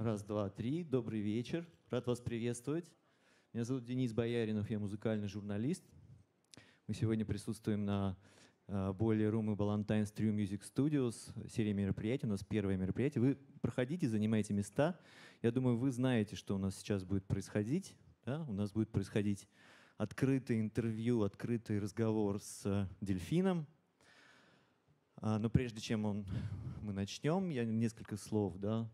Раз, два, три. Добрый вечер. Рад вас приветствовать. Меня зовут Денис Бояринов, я музыкальный журналист. Мы сегодня присутствуем на Boiler Room и Ballantine Music Studios, серии мероприятий. У нас первое мероприятие. Вы проходите, занимайте места. Я думаю, вы знаете, что у нас сейчас будет происходить. Да? У нас будет происходить открытое интервью, открытый разговор с Дельфином. Но прежде чем мы начнем, я несколько слов. Да?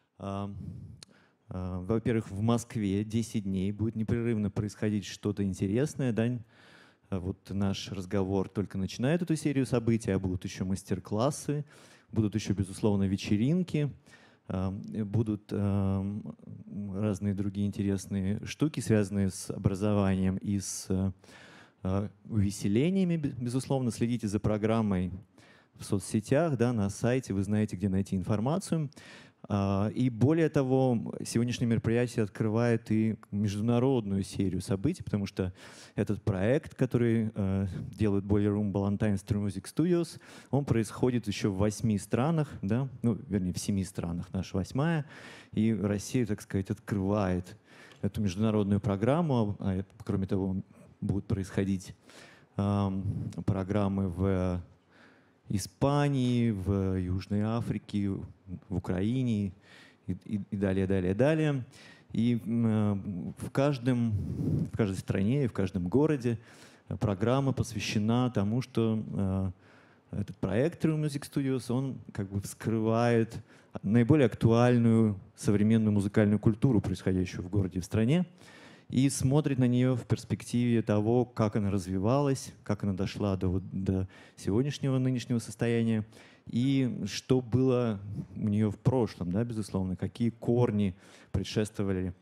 Во-первых, в Москве 10 дней будет непрерывно происходить что-то интересное. Да? Вот наш разговор только начинает эту серию событий, а будут еще мастер-классы, будут еще, безусловно, вечеринки, будут разные другие интересные штуки, связанные с образованием и с увеселениями. Безусловно, следите за программой в соцсетях, да, на сайте, вы знаете, где найти информацию. И более того, сегодняшнее мероприятие открывает и международную серию событий, потому что этот проект, который делает Boiler Room Ballantine Music Studios, он происходит еще в 8 странах, да? Ну, вернее, в 7 странах, наша 8-я, и Россия, так сказать, открывает эту международную программу. Кроме того, будут происходить программы в Испании, в Южной Африке, в Украине и далее, далее, далее. И в каждой стране и в каждом городе программа посвящена тому, что этот проект True Music Studios, он как бы вскрывает наиболее актуальную современную музыкальную культуру, происходящую в городе и в стране, и смотрит на нее в перспективе того, как она развивалась, как она дошла до сегодняшнего, нынешнего состояния, и что было у нее в прошлом, да, безусловно, какие корни предшествовали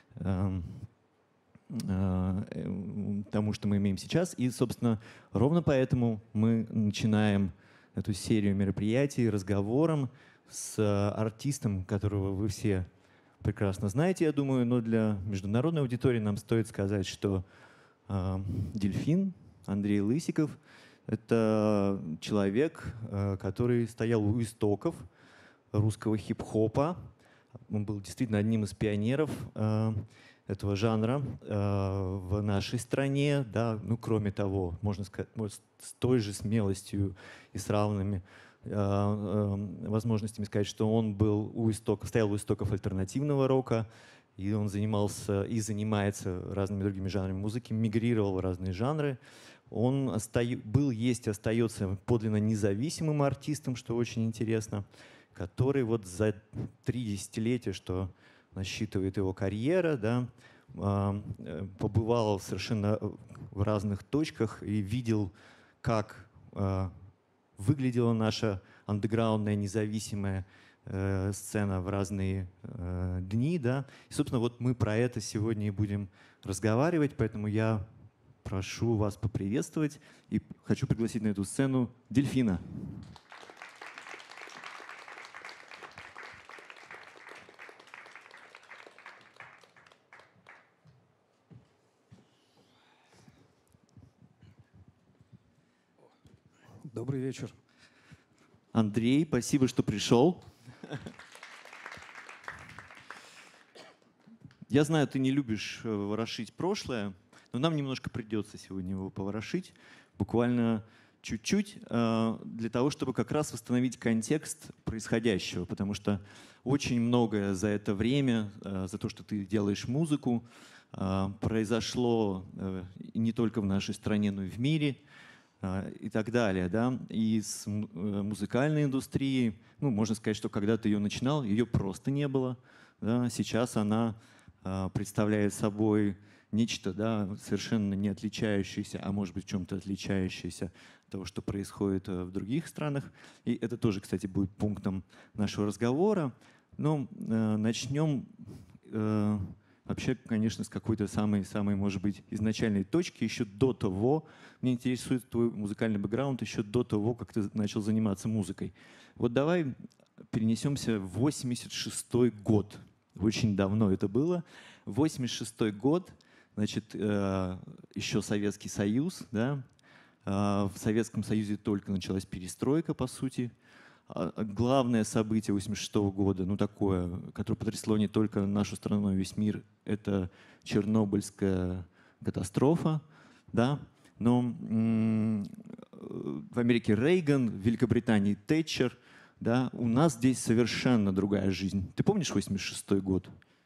тому, что мы имеем сейчас. И, собственно, ровно поэтому мы начинаем эту серию мероприятий разговором с артистом, которого вы все прекрасно знаете, я думаю, но для международной аудитории нам стоит сказать, что Дельфин, Андрей Лысиков, это человек, который стоял у истоков русского хип-хопа. Он был действительно одним из пионеров этого жанра в нашей стране. Да? Ну, кроме того, можно сказать, с той же смелостью и с равными возможностями сказать, что он стоял у истоков альтернативного рока, и он занимался и занимается разными другими жанрами музыки, мигрировал в разные жанры. Он был, есть и остается подлинно независимым артистом, что очень интересно, который вот за 3 десятилетия, что насчитывает его карьера, да, побывал совершенно в разных точках и видел, как выглядела наша андеграундная независимая сцена в разные дни. Да? И, собственно, вот мы про это сегодня и будем разговаривать, поэтому я прошу вас поприветствовать и хочу пригласить на эту сцену Дельфина. Добрый вечер. Андрей, спасибо, что пришел. Я знаю, ты не любишь ворошить прошлое, но нам немножко придется сегодня его поворошить, буквально чуть-чуть, для того, чтобы как раз восстановить контекст происходящего, потому что очень многое за это время, за то, что ты делаешь музыку, произошло не только в нашей стране, но и в мире, и так далее, да, и с музыкальной индустрией, ну, можно сказать, что когда ты ее начинал, ее просто не было, да, сейчас она представляет собой нечто, да, совершенно не отличающееся, а может быть в чем-то отличающееся от того, что происходит в других странах, и это тоже, кстати, будет пунктом нашего разговора, но начнем вообще, конечно, с какой-то самой, может быть, изначальной точки, еще до того, мне интересует твой музыкальный бэкграунд, еще до того, как ты начал заниматься музыкой. Вот давай перенесемся в 86-й год. Очень давно это было. 86-й год, значит, еще Советский Союз, да? В Советском Союзе только началась перестройка, по сути. главное событие 1986 года, ну такое, которое потрясло не только нашу страну, но и весь мир, это Чернобыльская катастрофа, да. Но в Америке Рейган, в Великобритании Тэтчер, да. У нас здесь совершенно другая жизнь. Ты помнишь 1986 год?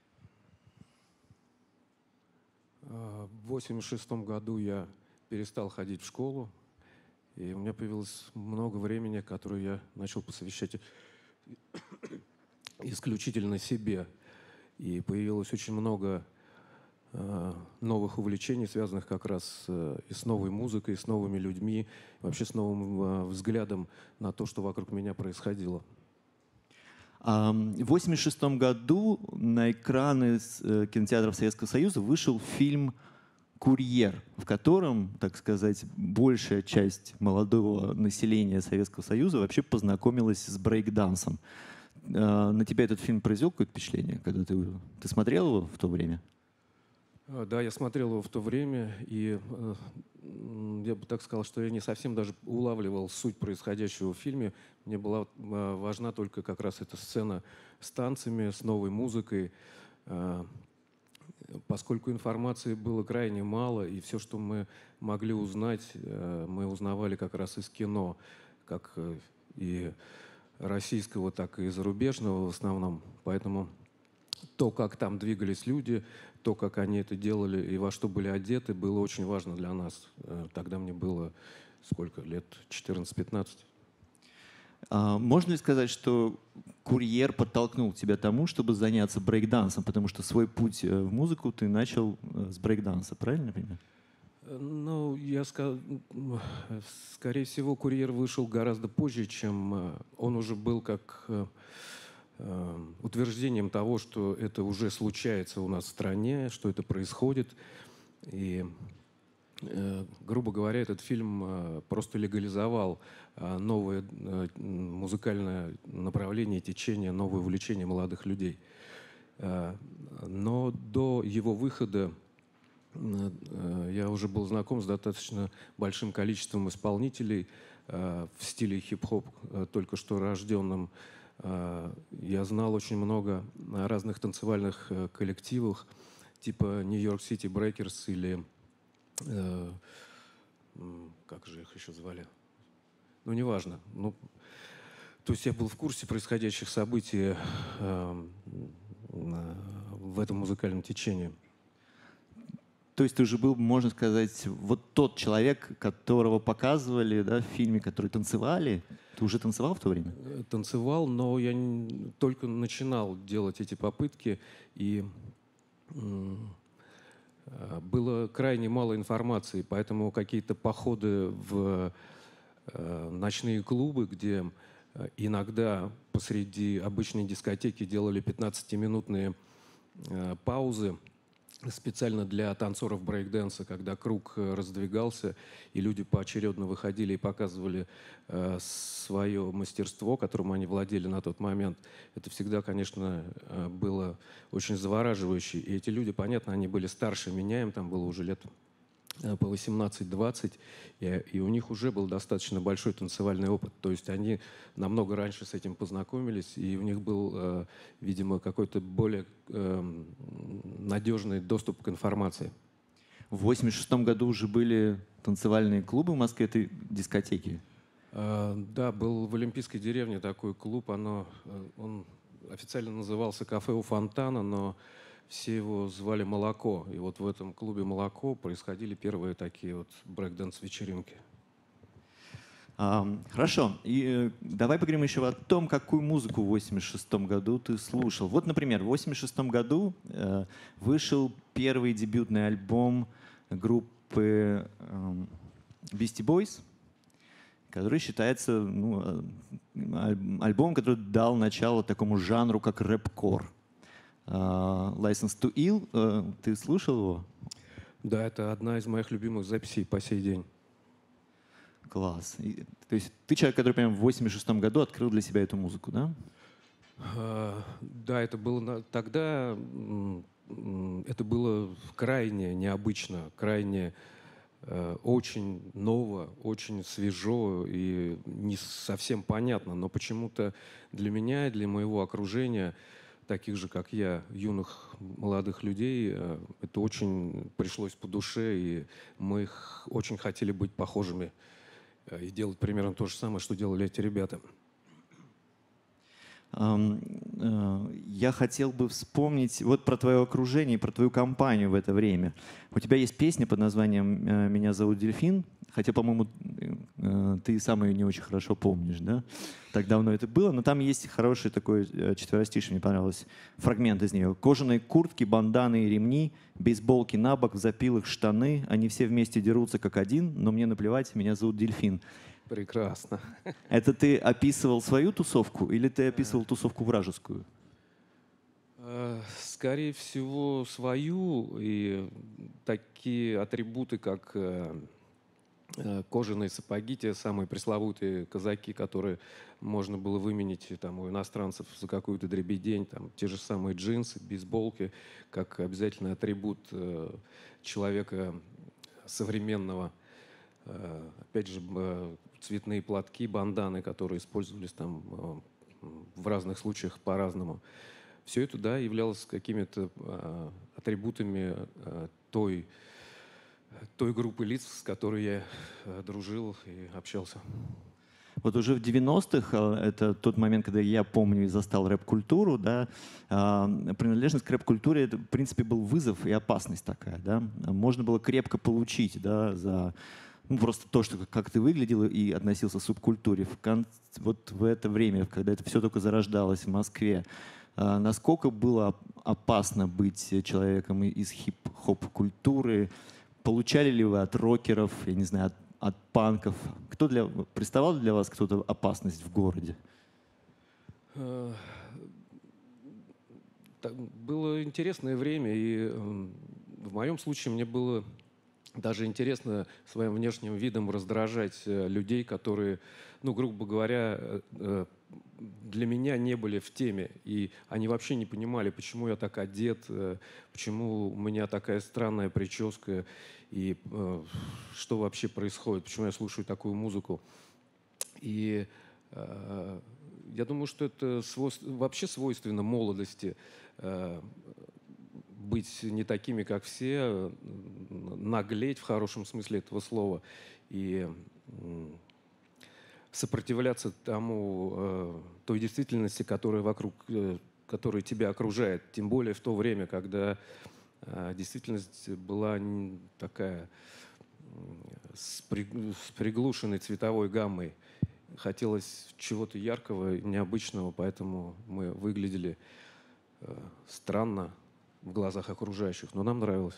В 1986 году я перестал ходить в школу, и у меня появилось много времени, которое я начал посвящать исключительно себе. И появилось очень много новых увлечений, связанных как раз и с новой музыкой, и с новыми людьми, вообще с новым взглядом на то, что вокруг меня происходило. В 1986 году на экраны кинотеатров Советского Союза вышел фильм «Курьер», в котором, так сказать, большая часть молодого населения Советского Союза вообще познакомилась с брейк-дансом. На тебя этот фильм произвел какое-то впечатление, когда ты смотрел его в то время? Да, я смотрел его в то время, и я бы так сказал, что я не совсем даже улавливал суть происходящего в фильме. Мне была важна только как раз эта сцена с танцами, с новой музыкой, поскольку информации было крайне мало, и все, что мы могли узнать, мы узнавали как раз из кино, как и российского, так и зарубежного в основном. Поэтому то, как там двигались люди, то, как они это делали и во что были одеты, было очень важно для нас. Тогда мне было сколько лет? 14-15. Можно ли сказать, что «Курьер» подтолкнул тебя тому, чтобы заняться брейкдансом, потому что свой путь в музыку ты начал с брейкданса, правильно я понимаю? Ну, скорее всего, «Курьер» вышел гораздо позже, чем он уже был как утверждением того, что это уже случается у нас в стране, что это происходит. И, грубо говоря, этот фильм просто легализовал новое музыкальное направление, течение, новое увлечение молодых людей. Но до его выхода я уже был знаком с достаточно большим количеством исполнителей в стиле хип-хоп, только что рожденным. Я знал очень много разных танцевальных коллективов, типа Нью-Йорк Сити Брейкерс или как же их еще звали? Ну, неважно. Ну, то есть я был в курсе происходящих событий в этом музыкальном течении. То есть ты уже был, можно сказать, вот тот человек, которого показывали, да, в фильме, который танцевали. Ты уже танцевал в то время? Танцевал, но я только начинал делать эти попытки, и было крайне мало информации, поэтому какие-то походы в ночные клубы, где иногда посреди обычной дискотеки делали 15-минутные паузы, специально для танцоров брейк-дэнса, когда круг раздвигался, и люди поочередно выходили и показывали свое мастерство, которым они владели на тот момент. Это всегда, конечно, было очень завораживающе. И эти люди, понятно, они были старше меня, им там было уже лет по 18-20, и у них уже был достаточно большой танцевальный опыт. То есть они намного раньше с этим познакомились, и у них был, видимо, какой-то более надежный доступ к информации. В 1986 году уже были танцевальные клубы в Москве, это дискотеки? Да, был в Олимпийской деревне такой клуб, он официально назывался «Кафе у фонтана», но все его звали «Молоко». И вот в этом клубе «Молоко» происходили первые такие вот брейк-дэнс-вечеринки. Хорошо. И давай поговорим еще о том, какую музыку в 1986 году ты слушал. Вот, например, в 1986 году вышел первый дебютный альбом группы Beastie Boys, который считается альбомом, который дал начало такому жанру, как рэп-кор. License to Ill. Ты слушал его? Да, это одна из моих любимых записей по сей день. Класс. То есть ты человек, который прямо в 1986 году открыл для себя эту музыку, да? Да, это было тогда, это было крайне необычно, крайне очень ново, очень свежо и не совсем понятно, но почему-то для меня и для моего окружения, таких же, как я, юных молодых людей, это очень пришлось по душе, и мы очень хотели быть похожими и делать примерно то же самое, что делали эти ребята. Я хотел бы вспомнить вот про твое окружение, про твою компанию в это время. У тебя есть песня под названием «Меня зовут Дельфин», хотя, по-моему, ты сам ее не очень хорошо помнишь, да? Так давно это было, но там есть хороший такой четверостиший, мне понравилось, фрагмент из нее. «Кожаные куртки, банданы и ремни, бейсболки на бок, в запилах штаны, они все вместе дерутся как один, но мне наплевать, меня зовут Дельфин». Прекрасно. Это ты описывал свою тусовку или ты описывал тусовку вражескую? Скорее всего, свою. И такие атрибуты, как кожаные сапоги, те самые пресловутые казаки, которые можно было выменить там, у иностранцев за какую-то дребедень, там, те же самые джинсы, бейсболки, как обязательный атрибут человека современного. Опять же, цветные платки, банданы, которые использовались там в разных случаях по-разному. Все это, да, являлось какими-то атрибутами той группы лиц, с которой я дружил и общался. Вот уже в 90-х, это тот момент, когда я помню и застал рэп-культуру, да, принадлежность к рэп-культуре, это, в принципе, был вызов и опасность такая. Да. Можно было крепко получить, да, за просто то, что, как ты выглядел и относился к субкультуре. Вот в это время, когда это все только зарождалось в Москве, насколько было опасно быть человеком из хип-хоп-культуры? Получали ли вы от рокеров, я не знаю, от панков? Представал для вас кто-то опасность в городе? Было интересное время, и в моем случае мне было даже интересно своим внешним видом раздражать людей, которые, ну, грубо говоря, для меня не были в теме. И они вообще не понимали, почему я так одет, почему у меня такая странная прическа, и что вообще происходит, почему я слушаю такую музыку. И я думаю, что это вообще свойственно молодости. Быть не такими, как все, наглеть в хорошем смысле этого слова и сопротивляться той действительности, которая которая тебя окружает. Тем более в то время, когда действительность была такая с приглушенной цветовой гаммой. Хотелось чего-то яркого, необычного, поэтому мы выглядели странно в глазах окружающих, но нам нравилось.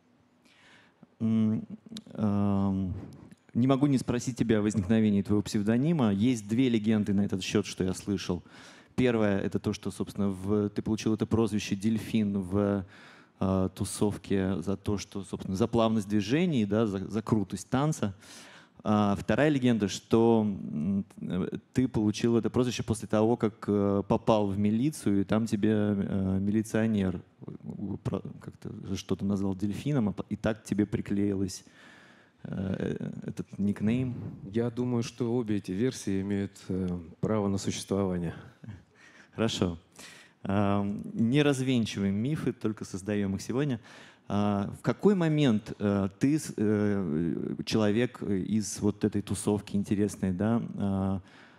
Не могу не спросить тебя о возникновении твоего псевдонима. Есть две легенды на этот счет, что я слышал. Первое — это то, что, собственно, ты получил это прозвище «Дельфин» в тусовке за то, что, собственно, за плавность движений, да, за крутость танца. Вторая легенда, что ты получил это прозвище после того, как попал в милицию, и там тебе милиционер как-то что-то назвал дельфином, и так тебе приклеилось этот никнейм. Я думаю, что обе эти версии имеют право на существование. Хорошо. Не развенчиваем мифы, только создаем их сегодня. В какой момент ты, человек из вот этой тусовки интересной, да,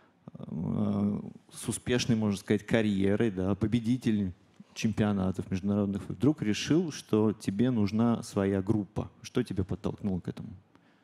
с успешной, можно сказать, карьерой, да, победитель чемпионатов международных, вдруг решил, что тебе нужна своя группа? Что тебя подтолкнуло к этому?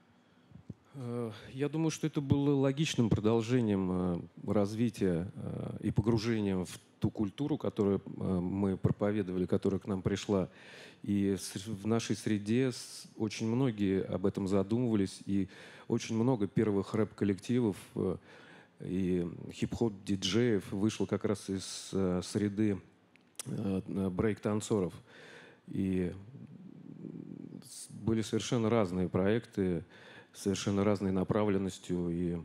Я думаю, что это было логичным продолжением развития и погружением в ту культуру, которую мы проповедовали, которая к нам пришла. И в нашей среде очень многие об этом задумывались, и очень много первых рэп-коллективов и хип-хоп-диджеев вышло как раз из среды брейк-танцоров. И были совершенно разные проекты, совершенно разной направленностью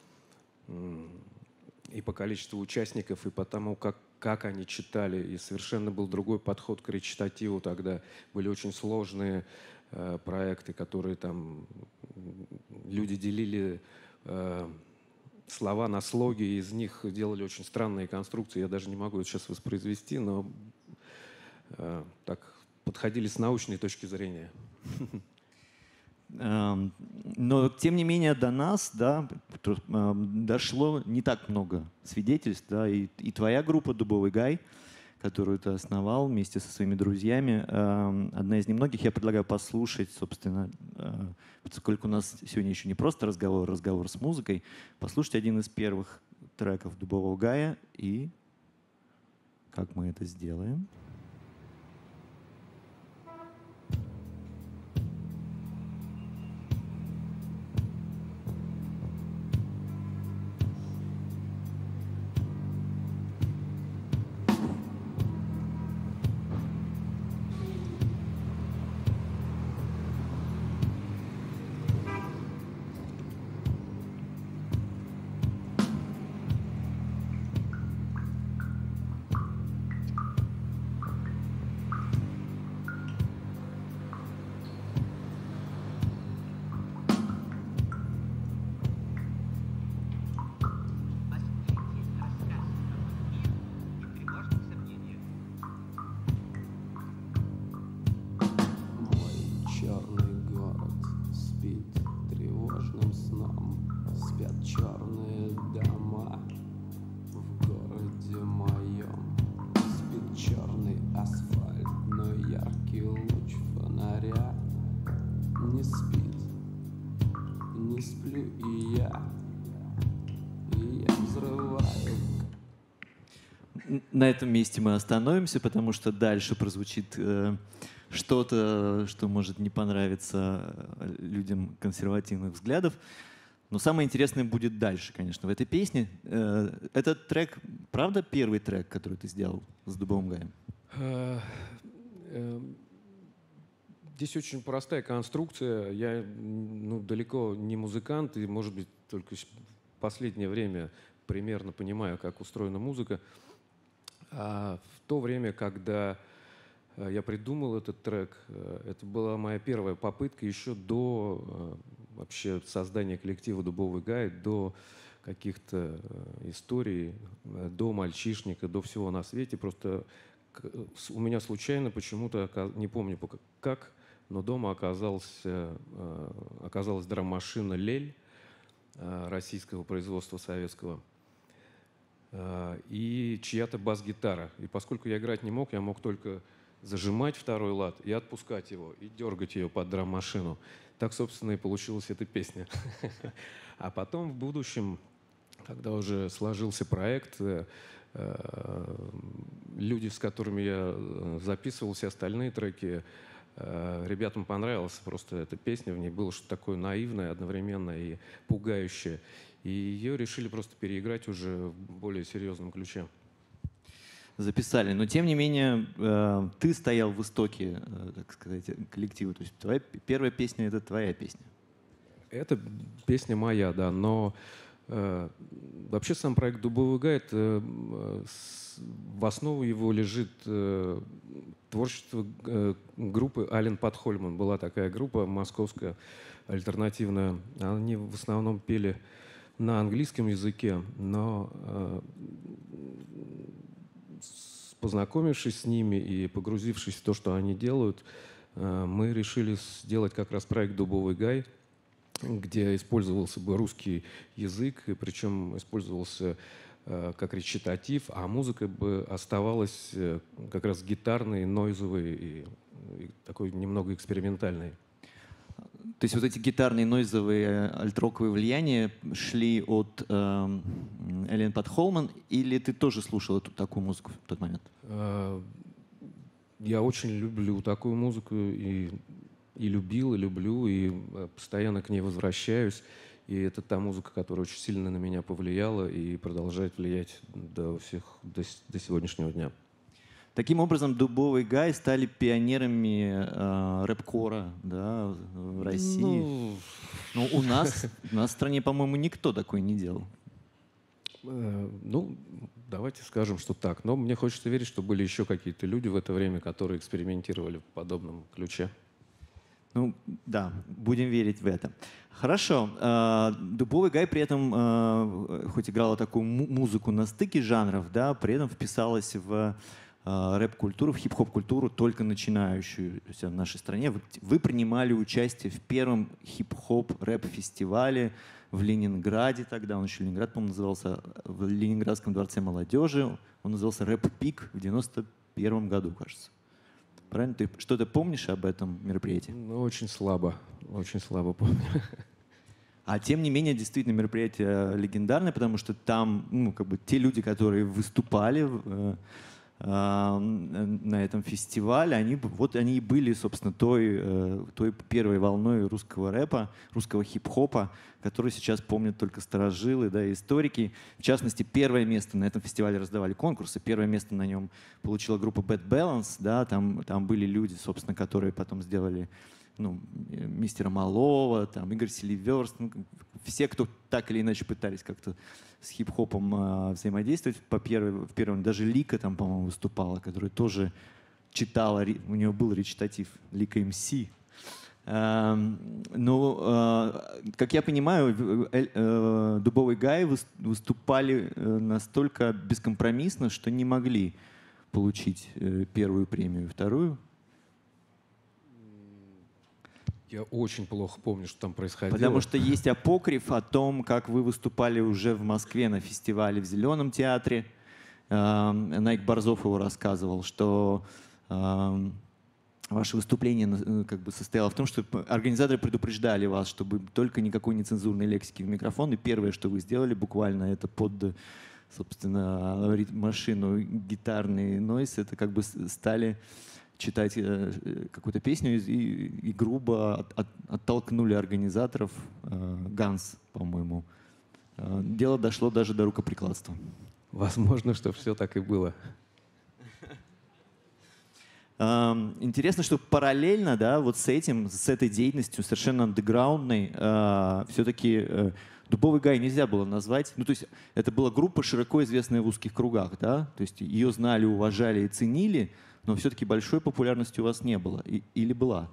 и по количеству участников, и по тому, как они читали. И совершенно был другой подход к речитативу тогда. Были очень сложные проекты, которые там люди делили слова на слоги, и из них делали очень странные конструкции. Я даже не могу это сейчас воспроизвести, но так подходили с научной точки зрения. Но, тем не менее, до нас, да, дошло не так много свидетельств. Да, и твоя группа «Дубовый гай», которую ты основал вместе со своими друзьями, одна из немногих. Я предлагаю послушать, собственно, поскольку у нас сегодня еще не просто разговор с музыкой, послушать один из первых треков «Дубового гая». И как мы это сделаем? На этом месте мы остановимся, потому что дальше прозвучит что-то, что может не понравиться людям консервативных взглядов. Но самое интересное будет дальше, конечно, в этой песне. Этот трек, правда, первый трек, который ты сделал с «Дубовым гаем»? Здесь очень простая конструкция. Я далеко не музыкант, и, может быть, только в последнее время примерно понимаю, как устроена музыка. А в то время, когда я придумал этот трек, это была моя первая попытка еще до вообще создания коллектива «Дубовый гай», до каких-то историй, до «Мальчишника», до всего на свете. Просто у меня случайно почему-то, не помню как, но дома оказалась драм-машина «Лель» российского производства советского. И чья-то бас-гитара. И поскольку я играть не мог, я мог только зажимать второй лад и отпускать его, и дергать ее под драм-машину. Так, собственно, и получилась эта песня. А потом в будущем, когда уже сложился проект, люди, с которыми я записывал все остальные треки, ребятам понравилась просто эта песня. В ней было что-то такое наивное, одновременно и пугающее. И ее решили просто переиграть уже в более серьезном ключе. Записали. Но, тем не менее, ты стоял в истоке, так сказать, коллектива. То есть твоя первая песня — это твоя песня. Это песня моя, да. Но вообще сам проект «Дубовый гай» — в основу его лежит творчество группы Ален Подхольман. Была такая группа московская, альтернативная. Они в основном пели на английском языке, но познакомившись с ними и погрузившись в то, что они делают, мы решили сделать как раз проект «Дубовый гай», где использовался бы русский язык, и причем использовался как речитатив, а музыка бы оставалась как раз гитарной, нойзовой и такой немного экспериментальной. То есть вот эти гитарные, нойзовые, альт-роковые влияния шли от Ален Подхольман, или ты тоже слушал такую музыку в тот момент? Я очень люблю такую музыку, и любил, и люблю, и постоянно к ней возвращаюсь. И это та музыка, которая очень сильно на меня повлияла и продолжает влиять до сегодняшнего дня. Таким образом, «Дубовый гай» стали пионерами рэп-кора, да, в России. Ну, у нас в стране, по-моему, никто такой не делал. Давайте скажем, что так. Но мне хочется верить, что были еще какие-то люди в это время, которые экспериментировали в подобном ключе. Ну, да, будем верить в это. Хорошо. Дубовый Гай при этом, хоть играла такую музыку на стыке жанров, да, при этом вписалась в рэп-культуру, в хип-хоп-культуру, только начинающуюся в нашей стране. Вы принимали участие в первом хип-хоп рэп-фестивале в Ленинграде тогда. Он еще Ленинград, по-моему, назывался, в Ленинградском дворце молодежи. Он назывался «Рэп-пик» в 91 году, кажется. Правильно? Ты что-то помнишь об этом мероприятии? Ну, очень слабо помню. А тем не менее, действительно, мероприятие легендарное, потому что там, ну, как бы те люди, которые выступали на этом фестивале, они и были, собственно, той первой волной русского рэпа, русского хип-хопа, который сейчас помнят только старожилы, да, и историки. В частности, первое место на этом фестивале раздавали конкурсы. Первое место на нем получила группа Bad Balance. Да, там были люди, собственно, которые потом сделали, ну, мистера Малова, там, Игорь Селиверст. Ну, все, кто так или иначе пытались как-то с хип-хопом взаимодействовать. В первом даже Лика там, по-моему, выступала, которая тоже читала, у нее был речитатив Лика МС. Но, как я понимаю, Дубовый Гай выступали настолько бескомпромиссно, что не могли получить первую премию, вторую. Я очень плохо помню, что там происходило. Потому что есть апокриф о том, как вы выступали уже в Москве на фестивале в Зеленом театре. Найк Борзов его рассказывал, что ваше выступление как бы состояло в том, что организаторы предупреждали вас, чтобы только никакой нецензурной лексики в микрофон. И первое, что вы сделали буквально, это под, собственно, машину гитарный нойз, это как бы стали читать какую-то песню и грубо оттолкнули организаторов. Ганс, по-моему. Дело дошло даже до рукоприкладства. Возможно, что все так и было. Интересно, что параллельно, да, вот с этой деятельностью совершенно андеграундной, все-таки Дубовый Гай нельзя было назвать. Ну, то есть это была группа, широко известная в узких кругах, да, то есть ее знали, уважали и ценили, но все-таки большой популярности у вас не было. Или была?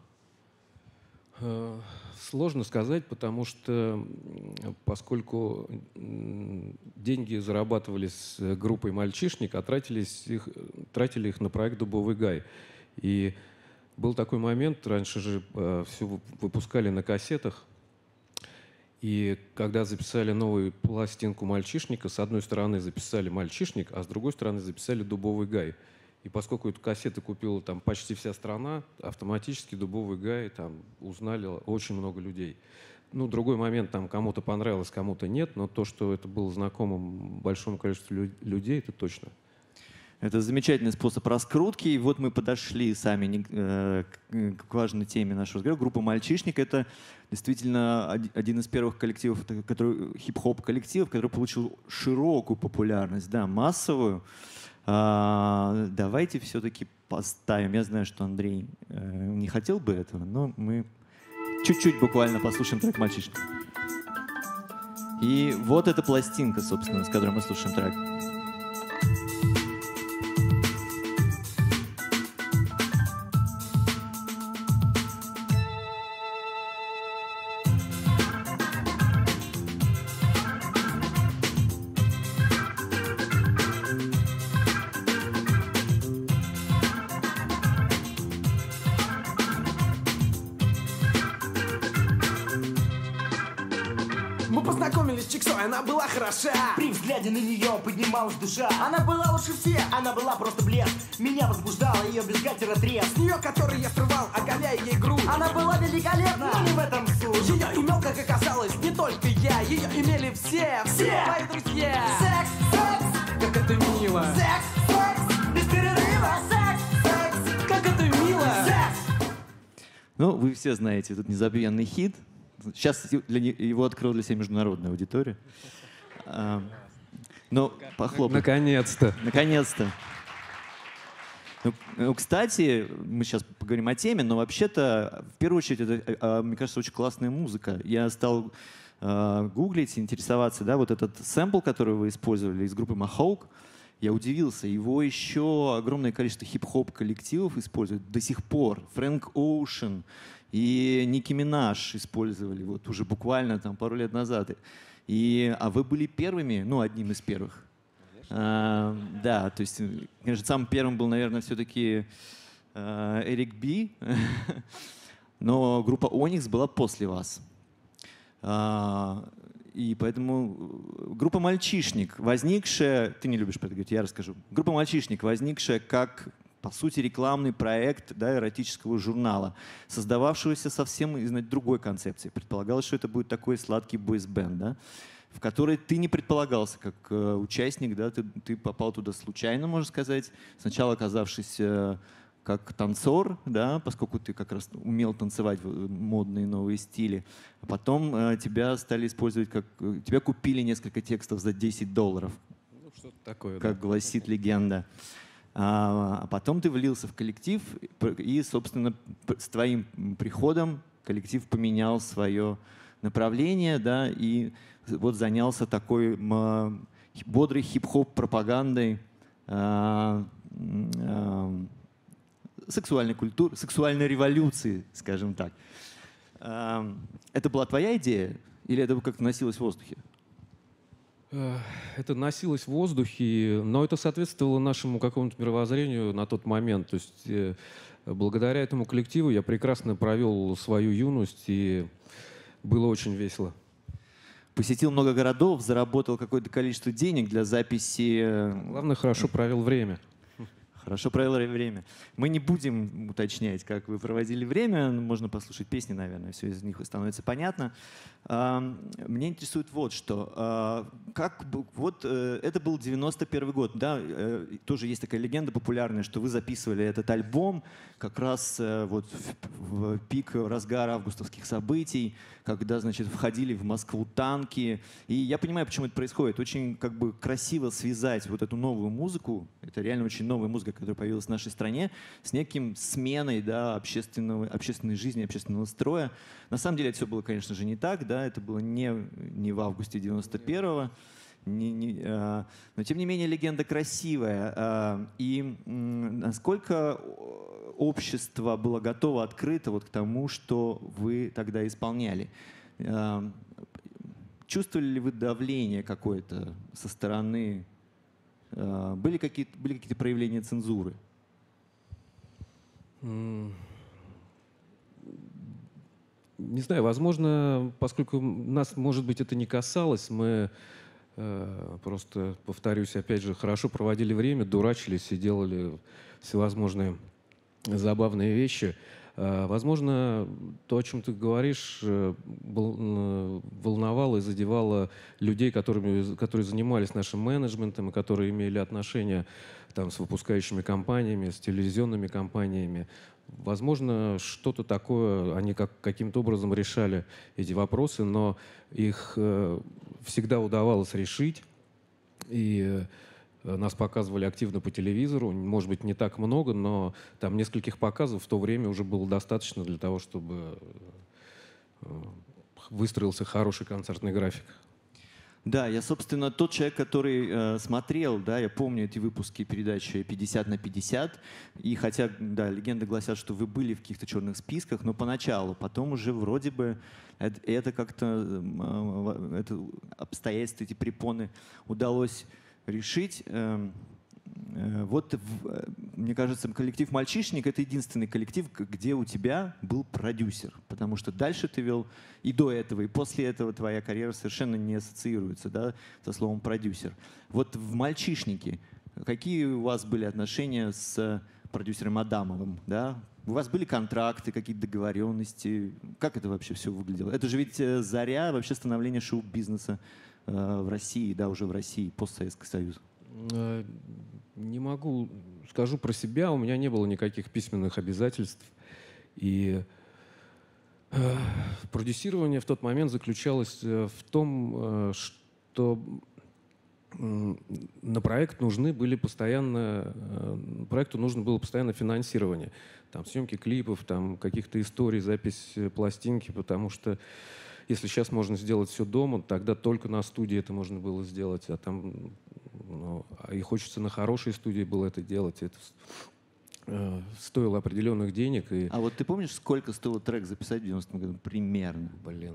Сложно сказать, потому что поскольку деньги зарабатывались с группой «Мальчишник», а тратили их на проект «Дубовый Гай». И был такой момент, раньше же все выпускали на кассетах, и когда записали новую пластинку «Мальчишника», с одной стороны записали «Мальчишник», а с другой стороны записали «Дубовый Гай». И поскольку эту кассету купила там почти вся страна, автоматически «Дубовый Гай» там узнали очень много людей. Ну, другой момент, там кому-то понравилось, кому-то нет, но то, что это было знакомым большому количеству людей, это точно. Это замечательный способ раскрутки. И вот мы подошли сами к важной теме нашего разговора. Группа «Мальчишник» — это действительно один из первых коллективов, хип-хоп коллективов, который получил широкую популярность, да, массовую. Давайте все-таки поставим. Я знаю, что Андрей не хотел бы этого, но мы чуть-чуть буквально послушаем трек «Мальчишник». И вот эта пластинка, собственно, с которой мы слушаем трек. Она была хороша. При взгляде на нее поднималась душа. Она была лучше всех. Она была просто блеск. Меня возбуждала ее бюстгальтера треск. С нее, который я срывал, оголяя ей грудь. Она была великолепна, но не в этом суть. Ее имел, как оказалось, не только я. Ее имели все мои друзья. Секс, секс, как это мило. Секс, секс, без перерыва. Секс, секс, как это мило. Секс. Ну, вы все знаете этот незабвенный хит. Сейчас его открыла для себя международная аудитория. Но похлопать. Наконец-то. Наконец-то. Ну, кстати, мы сейчас поговорим о теме, но вообще-то, в первую очередь, это, мне кажется, очень классная музыка. Я стал гуглить, интересоваться, да, вот этот сэмпл, который вы использовали из группы Mahawk. я удивился. Его еще огромное количество хип-хоп коллективов используют до сих пор. Фрэнк Оушен и Ники Минаж использовали вот уже буквально там пару лет назад. А вы были первыми, ну, одним из первых. Да, то есть, конечно, самым первым был, наверное, все-таки Эрик Би, но группа Оникс была после вас. И поэтому группа «Мальчишник», возникшая, ты не любишь про это говорить, я расскажу. Группа «Мальчишник», возникшая как, по сути, рекламный проект, да, эротического журнала, создававшегося совсем из другой концепции. Предполагалось, что это будет такой сладкий бойс-бенд, да, в который ты не предполагался как участник, да, ты попал туда случайно, можно сказать, сначала оказавшись как танцор, да, поскольку ты как раз умел танцевать модные новые стили. А потом тебя стали использовать как... Тебя купили несколько текстов за $10. Ну, что-то такое, как да. гласит легенда. А потом ты влился в коллектив, и, собственно, с твоим приходом коллектив поменял свое направление, да, и вот занялся такой бодрой хип-хоп пропагандой, сексуальной культуры, сексуальной революции, скажем так. Это была твоя идея или это как-то носилось в воздухе? Это носилось в воздухе, но это соответствовало нашему какому-то мировоззрению на тот момент. То есть благодаря этому коллективу я прекрасно провел свою юность, и было очень весело. Посетил много городов, заработал какое-то количество денег для записи. Главное, хорошо провел время. Хорошо провел время. Мы не будем уточнять, как вы проводили время. Можно послушать песни, наверное, все из них становится понятно. Меня интересует вот что. Это был 91 год. Да? Тоже есть такая легенда популярная, что вы записывали этот альбом как раз вот в пик разгара августовских событий, когда, значит, входили в Москву танки. И я понимаю, почему это происходит. Очень как бы красиво связать вот эту новую музыку, это реально очень новая музыка, которая появилась в нашей стране, с неким сменой, да, общественной жизни, общественного строя. На самом деле это все было, конечно же, не так, да, это было не в августе 91-го, но тем не менее легенда красивая. И насколько общество было готово, открыто вот к тому, что вы тогда исполняли? Чувствовали ли вы давление какое-то со стороны? Были какие-то проявления цензуры? Не знаю, возможно, поскольку нас, может быть, это не касалось, мы просто, повторюсь, опять же, хорошо проводили время, дурачились и делали всевозможные забавные вещи. Возможно, то, о чем ты говоришь, волновало и задевало людей, которые занимались нашим менеджментом и которые имели отношения там, с выпускающими компаниями, с телевизионными компаниями. Возможно, что-то такое, они каким-то образом решали эти вопросы, но их всегда удавалось решить. И нас показывали активно по телевизору, может быть, не так много, но там нескольких показов в то время уже было достаточно для того, чтобы выстроился хороший концертный график. Да, я, собственно, тот человек, который смотрел, да, я помню эти выпуски передачи 50 на 50, и хотя, да, легенды гласят, что вы были в каких-то черных списках, но поначалу, потом уже вроде бы это как-то, это обстоятельства, эти препоны удалось решить. Вот, мне кажется, коллектив «Мальчишник» — это единственный коллектив, где у тебя был продюсер, потому что дальше ты вел и до этого, и после этого твоя карьера совершенно не ассоциируется, да, со словом «продюсер». Вот в «Мальчишнике» какие у вас были отношения с продюсером Адамовым, да? У вас были контракты, какие-то договоренности? Как это вообще все выглядело? Это же ведь заря вообще становления шоу-бизнеса в России, да, уже в России, постсоветский Союз. Не могу, скажу про себя, у меня не было никаких письменных обязательств. И продюсирование в тот момент заключалось в том, что на проекту нужно было постоянное финансирование. Там съемки клипов, там каких-то историй, запись пластинки, потому что если сейчас можно сделать все дома, тогда только на студии это можно было сделать, а там Ну, и хочется на хорошей студии было это делать. Это стоило определенных денег. И, А вот ты помнишь, сколько стоило трек записать в 90-м году? Примерно. блин,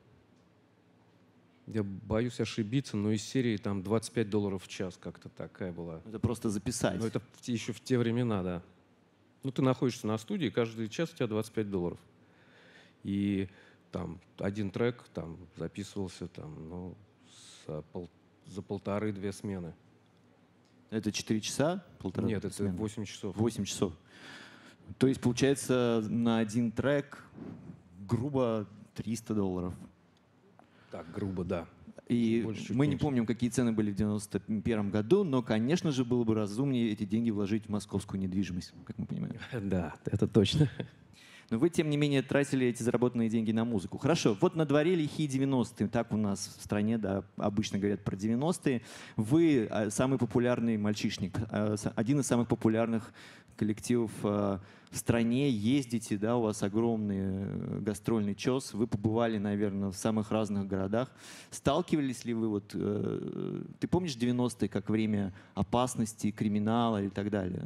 я боюсь ошибиться, но из серии там $25 в час, как-то такая была. Это просто записать. Но это еще в те времена, да. Ну, ты находишься на студии, каждый час у тебя $25. И там один трек там записывался там, ну, за 1,5-2 смены. Это 4 часа? Полтора Нет, это смены? 8 часов. 8 часов. То есть, получается, на один трек грубо $300. Так, грубо, да. И Больше, чуть мы не меньше. помним, какие цены были в 91 году, но, конечно же, было бы разумнее эти деньги вложить в московскую недвижимость, как мы понимаем. Да, это точно. Но вы, тем не менее, тратили эти заработанные деньги на музыку. Хорошо, вот на дворе лихие 90-е. Так у нас в стране, да, обычно говорят про 90-е. Вы самый популярный мальчишник, один из самых популярных коллективов в стране. Ездите, да, у вас огромный гастрольный чес. Вы побывали, наверное, в самых разных городах. Сталкивались ли вы, вот, ты помнишь 90-е как время опасности, криминала и так далее?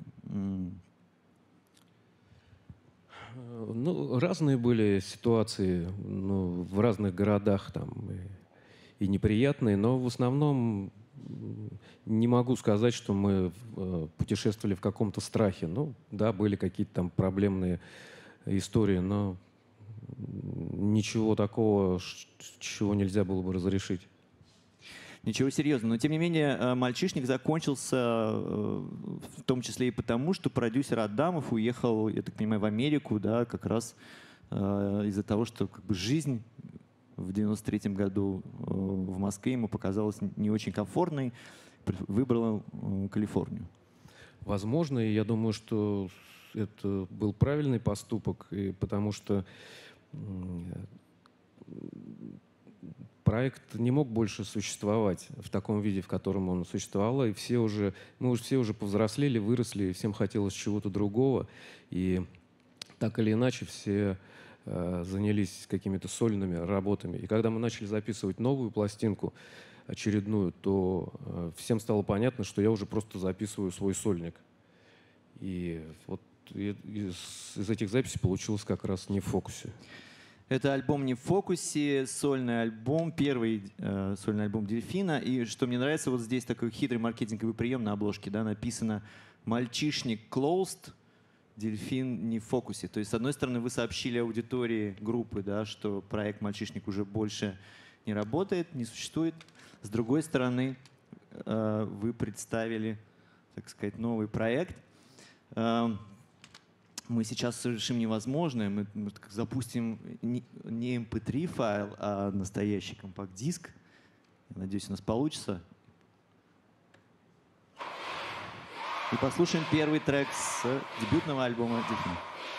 Ну, разные были ситуации, ну, в разных городах там и неприятные, но в основном не могу сказать, что мы путешествовали в каком-то страхе. Ну, да, были какие-то там проблемные истории, но ничего такого, чего нельзя было бы разрешить. Ничего серьезного. Но, тем не менее, «Мальчишник» закончился в том числе и потому, что продюсер Адамов уехал, я так понимаю, в Америку, да, как раз из-за того, что как бы жизнь в 93-м году в Москве ему показалась не очень комфортной, выбрал Калифорнию. Возможно, и я думаю, что это был правильный поступок, потому что проект не мог больше существовать в таком виде, в котором он существовал, и мы все уже повзрослели, выросли, и всем хотелось чего-то другого, и так или иначе все занялись какими-то сольными работами. И когда мы начали записывать новую пластинку, очередную, то всем стало понятно, что я уже просто записываю свой сольник. И вот из этих записей получилось как раз «Не в фокусе». Это альбом «Не в фокусе», сольный альбом, первый сольный альбом «Дельфина». И что мне нравится, вот здесь такой хитрый маркетинговый прием на обложке, да, написано «Мальчишник closed, Дельфин не в фокусе». То есть, с одной стороны, вы сообщили аудитории группы, да, что проект «Мальчишник» уже больше не работает, не существует. С другой стороны, вы представили, так сказать, новый проект. Мы сейчас совершим невозможное. Мы запустим не MP3 файл, а настоящий компакт-диск. Я надеюсь, у нас получится. И послушаем первый трек с дебютного альбома «Дельфин».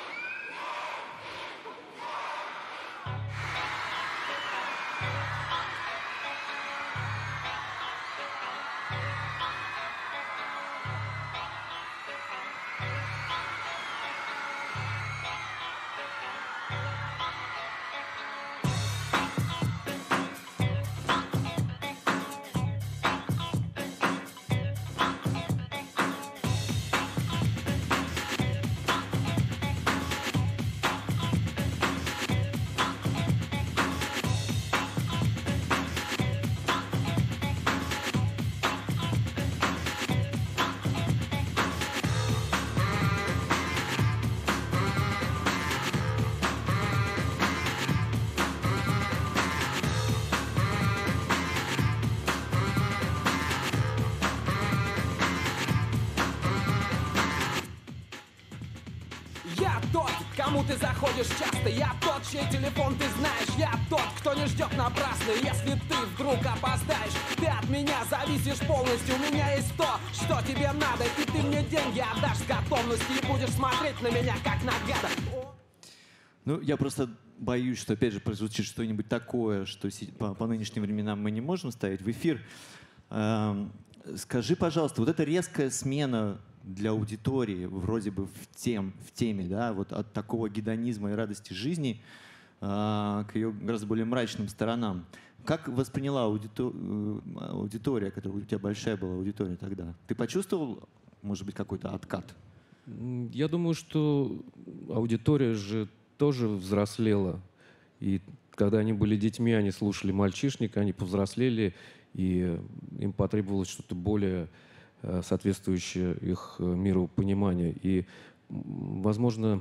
Я тот, кому ты заходишь часто. Я тот, чей телефон ты знаешь. Я тот, кто не ждет напрасно. Если ты вдруг опоздаешь, ты от меня зависишь полностью. У меня есть то, что тебе надо. И ты мне деньги отдашь с готовностью. И будешь смотреть на меня, как на гада. Ну, я просто боюсь, что, опять же, прозвучит что-нибудь такое, что по нынешним временам мы не можем ставить в эфир. Скажи, пожалуйста, вот эта резкая смена для аудитории, вроде бы в теме, да, вот от такого гедонизма и радости жизни к ее гораздо более мрачным сторонам. Как восприняла аудитория, которая у тебя большая была аудитория тогда? Ты почувствовал, может быть, какой-то откат? Я думаю, что аудитория же тоже взрослела. И когда они были детьми, они слушали «Мальчишника», они повзрослели, и им потребовалось что-то более соответствующее их миропониманию. И, возможно,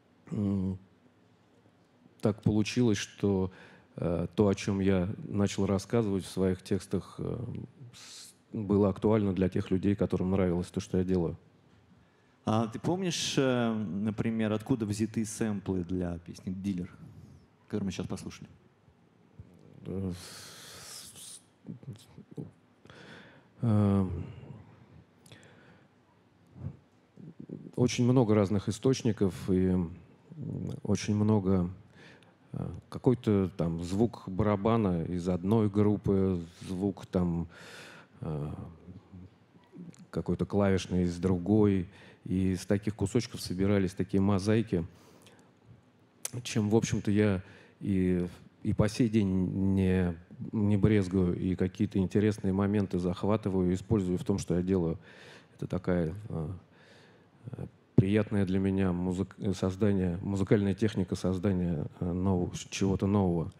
так получилось, что то, о чем я начал рассказывать в своих текстах, было актуально для тех людей, которым нравилось то, что я делаю. А ты помнишь, например, откуда взяты сэмплы для песни «Дилер», которую мы сейчас послушали? Очень много разных источников и очень много какой-то там звук барабана из одной группы, звук там какой-то клавишный из другой. И из таких кусочков собирались такие мозаики, чем, в общем-то, я и по сей день не брезгую, и какие-то интересные моменты захватываю и использую в том, что я делаю. Это такая приятная для меня музыкальная техника создания чего-то нового.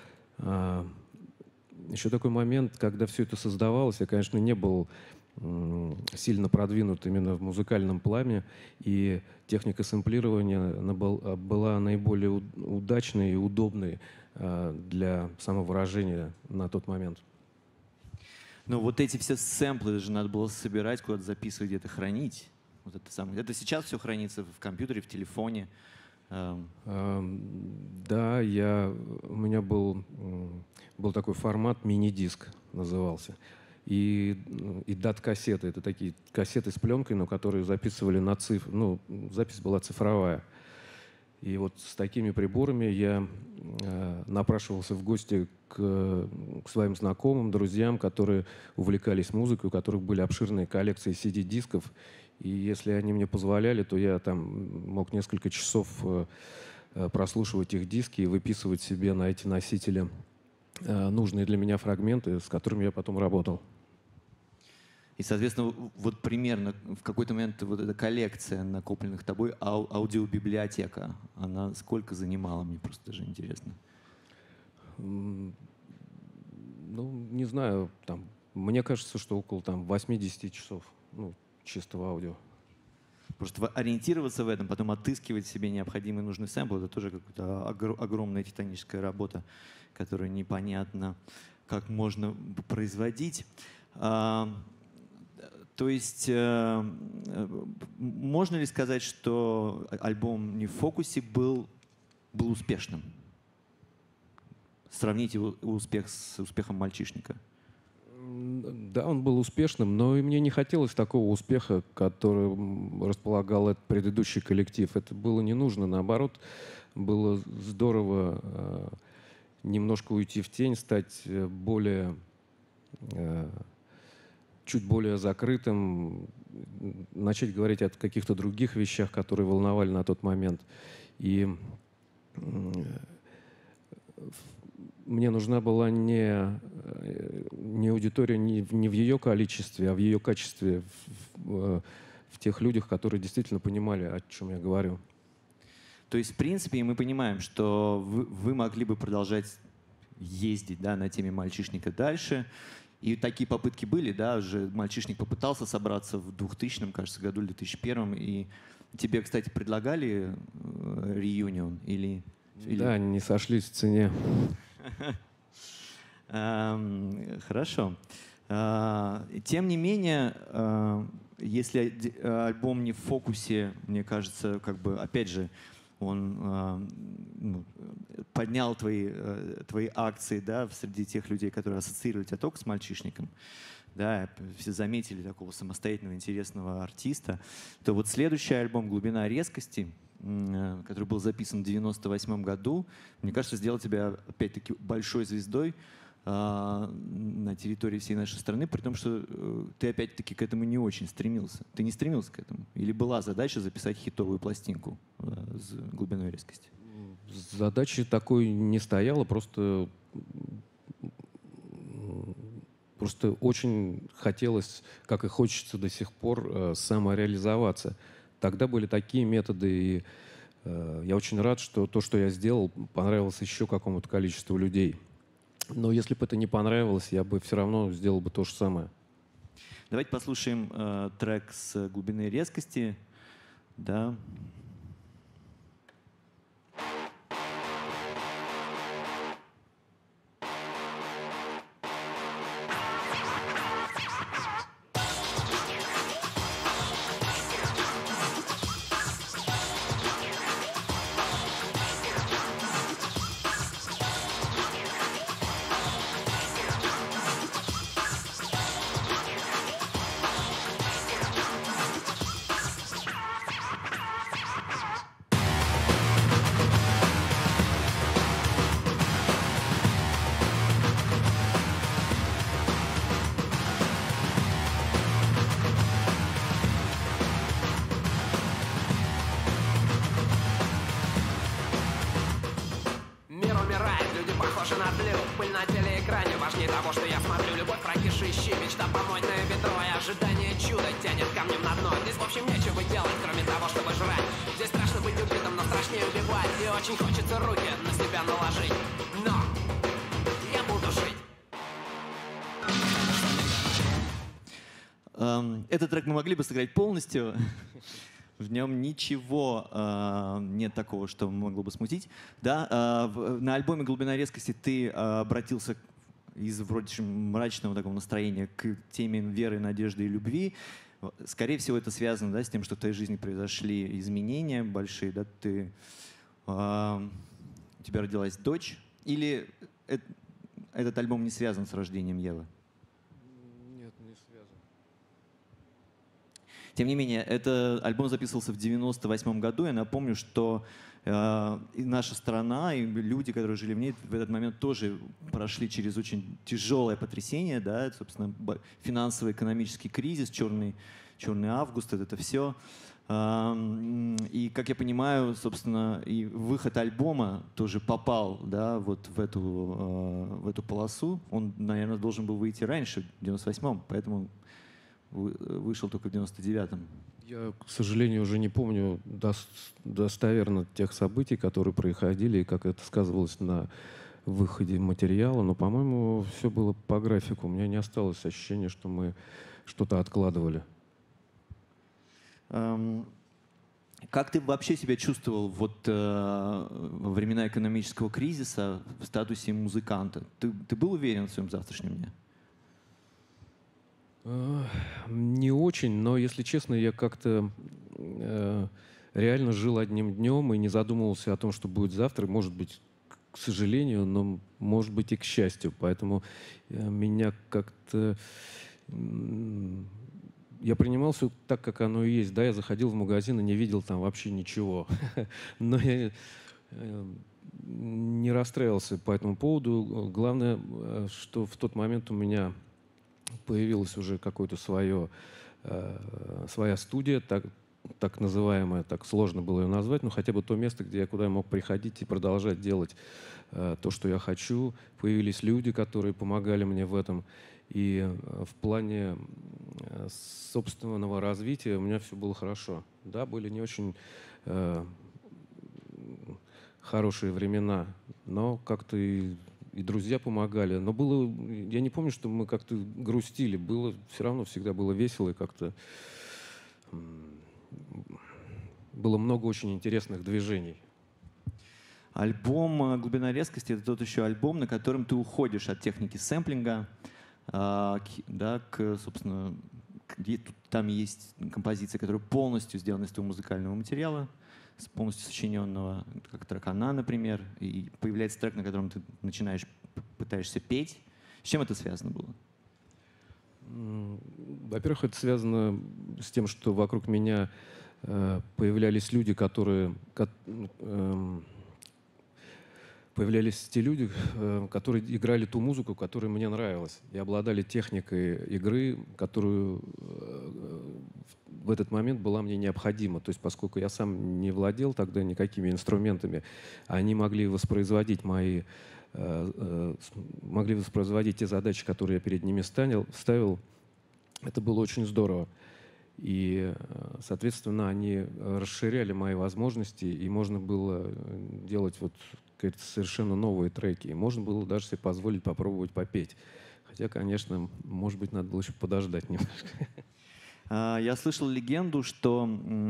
Еще такой момент, когда все это создавалось, я, конечно, не был сильно продвинут именно в музыкальном плане, и техника сэмплирования была наиболее удачной и удобной для самовыражения на тот момент. Но вот эти все сэмплы же надо было собирать, куда-то записывать, где-то хранить. Вот это самое. Это сейчас все хранится в компьютере, в телефоне. Да, у меня был такой формат, мини-диск назывался. И дат-кассеты. Это такие кассеты с пленкой, но которые записывали на цифры. Ну, запись была цифровая. И вот с такими приборами я напрашивался в гости к своим знакомым, друзьям, которые увлекались музыкой, у которых были обширные коллекции CD-дисков. И если они мне позволяли, то я там мог несколько часов прослушивать их диски и выписывать себе на эти носители нужные для меня фрагменты, с которыми я потом работал. И, соответственно, вот примерно в какой-то момент вот эта коллекция накопленных тобой, аудиобиблиотека, она сколько занимала? Мне просто даже интересно. Ну, не знаю, там, мне кажется, что около 80 часов чистого аудио. Просто ориентироваться в этом, потом отыскивать себе необходимый нужный сэмпл, это тоже какая-то огромная титаническая работа, которую непонятно, как можно производить. То есть можно ли сказать, что альбом «Не в фокусе» был успешным? Сравните успех с успехом «Мальчишника». Да, он был успешным, но и мне не хотелось такого успеха, который располагал этот предыдущий коллектив. Это было не нужно. Наоборот, было здорово немножко уйти в тень, стать чуть более закрытым, начать говорить о каких-то других вещах, которые волновали на тот момент. И мне нужна была не аудитория не в ее количестве, а в ее качестве, в тех людях, которые действительно понимали, о чем я говорю. То есть, в принципе, мы понимаем, что вы могли бы продолжать ездить, да, на теме «Мальчишника» дальше. И такие попытки были, да, уже «Мальчишник» попытался собраться в 2000, кажется, году или 2001. И тебе, кстати, предлагали реюнион или... Да, не сошлись в цене. Хорошо. Тем не менее, если альбом «Не в фокусе», мне кажется, как бы, опять же, он поднял твои акции, да, среди тех людей, которые ассоциировали тебя только с «Мальчишником», да, все заметили такого самостоятельного, интересного артиста, то вот следующий альбом «Глубина резкости», который был записан в 1998 году, мне кажется, сделал тебя, опять-таки, большой звездой на территории всей нашей страны, при том, что ты, опять-таки, к этому не очень стремился. Ты не стремился к этому? Или была задача записать хитовую пластинку с «Глубиной резкости»? Задачи такой не стояло, просто очень хотелось, как и хочется до сих пор, самореализоваться. Тогда были такие методы, и я очень рад, что то, что я сделал, понравилось еще какому-то количеству людей. Но если бы это не понравилось, я бы все равно сделал бы то же самое. Давайте послушаем трек с глубины резкости. Да. Этот трек мы могли бы сыграть полностью. В нем ничего нет такого, что могло бы смутить. Да, на альбоме «Глубина резкости» ты обратился из вроде мрачного такого настроения к теме веры, надежды и любви. Скорее всего, это связано, да, с тем, что в твоей жизни произошли изменения большие. Да? У тебя родилась дочь. Или этот альбом не связан с рождением Евы? Нет, не связан. Тем не менее, этот альбом записывался в 1998 году. Я напомню, что и наша страна, и люди, которые жили в ней, в этот момент тоже прошли через очень тяжелое потрясение. Да? Это, собственно, финансово-экономический кризис, черный август, это все. И, как я понимаю, собственно, и выход альбома тоже попал, да, вот в эту полосу. Он, наверное, должен был выйти раньше, в 98-м, поэтому вышел только в 99-м. Я, к сожалению, уже не помню достоверно тех событий, которые происходили, и как это сказывалось на выходе материала, но, по-моему, все было по графику. У меня не осталось ощущения, что мы что-то откладывали. Как ты вообще себя чувствовал вот, во времена экономического кризиса в статусе музыканта? Ты был уверен в своем завтрашнем дне? Не очень, но, если честно, я как-то реально жил одним днем и не задумывался о том, что будет завтра. Может быть, к сожалению, но, может быть, и к счастью. Поэтому меня как-то... Я принимал все так, как оно и есть. Да, я заходил в магазин и не видел там вообще ничего. Но я не расстраивался по этому поводу. Главное, что в тот момент у меня появилась уже какая-то своя студия, так называемая, так сложно было ее назвать, но хотя бы то место, куда я мог приходить и продолжать делать то, что я хочу. Появились люди, которые помогали мне в этом. И в плане собственного развития у меня все было хорошо. Да, были не очень хорошие времена, но как-то и друзья помогали. Но было, я не помню, что мы как-то грустили. Было все равно всегда было весело и как-то было много очень интересных движений. Альбом «Глубина резкости» — это тот еще альбом, на котором ты уходишь от техники сэмплинга, да, собственно, там есть композиция, которая полностью сделана из твоего музыкального материала, полностью сочиненного, как трек «Она», например, и появляется трек, на котором ты пытаешься петь. С чем это связано было? Во-первых, это связано с тем, что вокруг меня появлялись люди, появлялись те люди, которые играли ту музыку, которая мне нравилась, и обладали техникой игры, которую в этот момент была мне необходима. То есть поскольку я сам не владел тогда никакими инструментами, они могли воспроизводить могли воспроизводить те задачи, которые я перед ними ставил. Это было очень здорово. И, соответственно, они расширяли мои возможности, и можно было делать вот какие-то совершенно новые треки. И можно было даже себе позволить попробовать попеть. Хотя, конечно, может быть, надо было еще подождать немножко. Я слышал легенду, что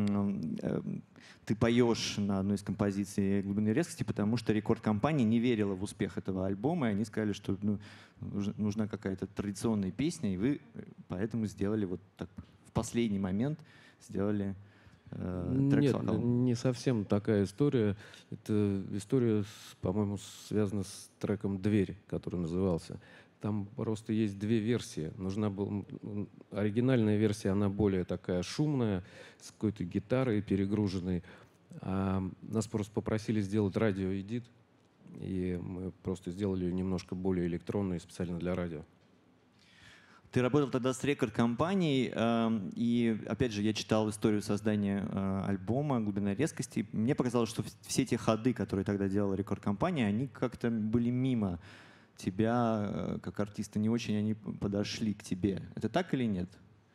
ты поешь на одной из композиций «Глубинной резкости», потому что рекорд-компания не верила в успех этого альбома, и они сказали, что нужна какая-то традиционная песня, и вы поэтому сделали вот так в последний момент сделали трек Нет, с вокалом. не совсем такая история. Это история, по-моему, связана с треком «Дверь», который назывался. Там просто есть две версии. Нужна была оригинальная версия, она более такая шумная, с какой-то гитарой перегруженной. А нас просто попросили сделать радиоэдит, и мы просто сделали ее немножко более электронной, специально для радио. Ты работал тогда с рекорд-компанией, и, опять же, я читал историю создания альбома «Глубинной резкости». Мне показалось, что все те ходы, которые тогда делала рекорд-компания, они как-то были мимо тебя, как артиста, не очень они подошли к тебе. Это так или нет?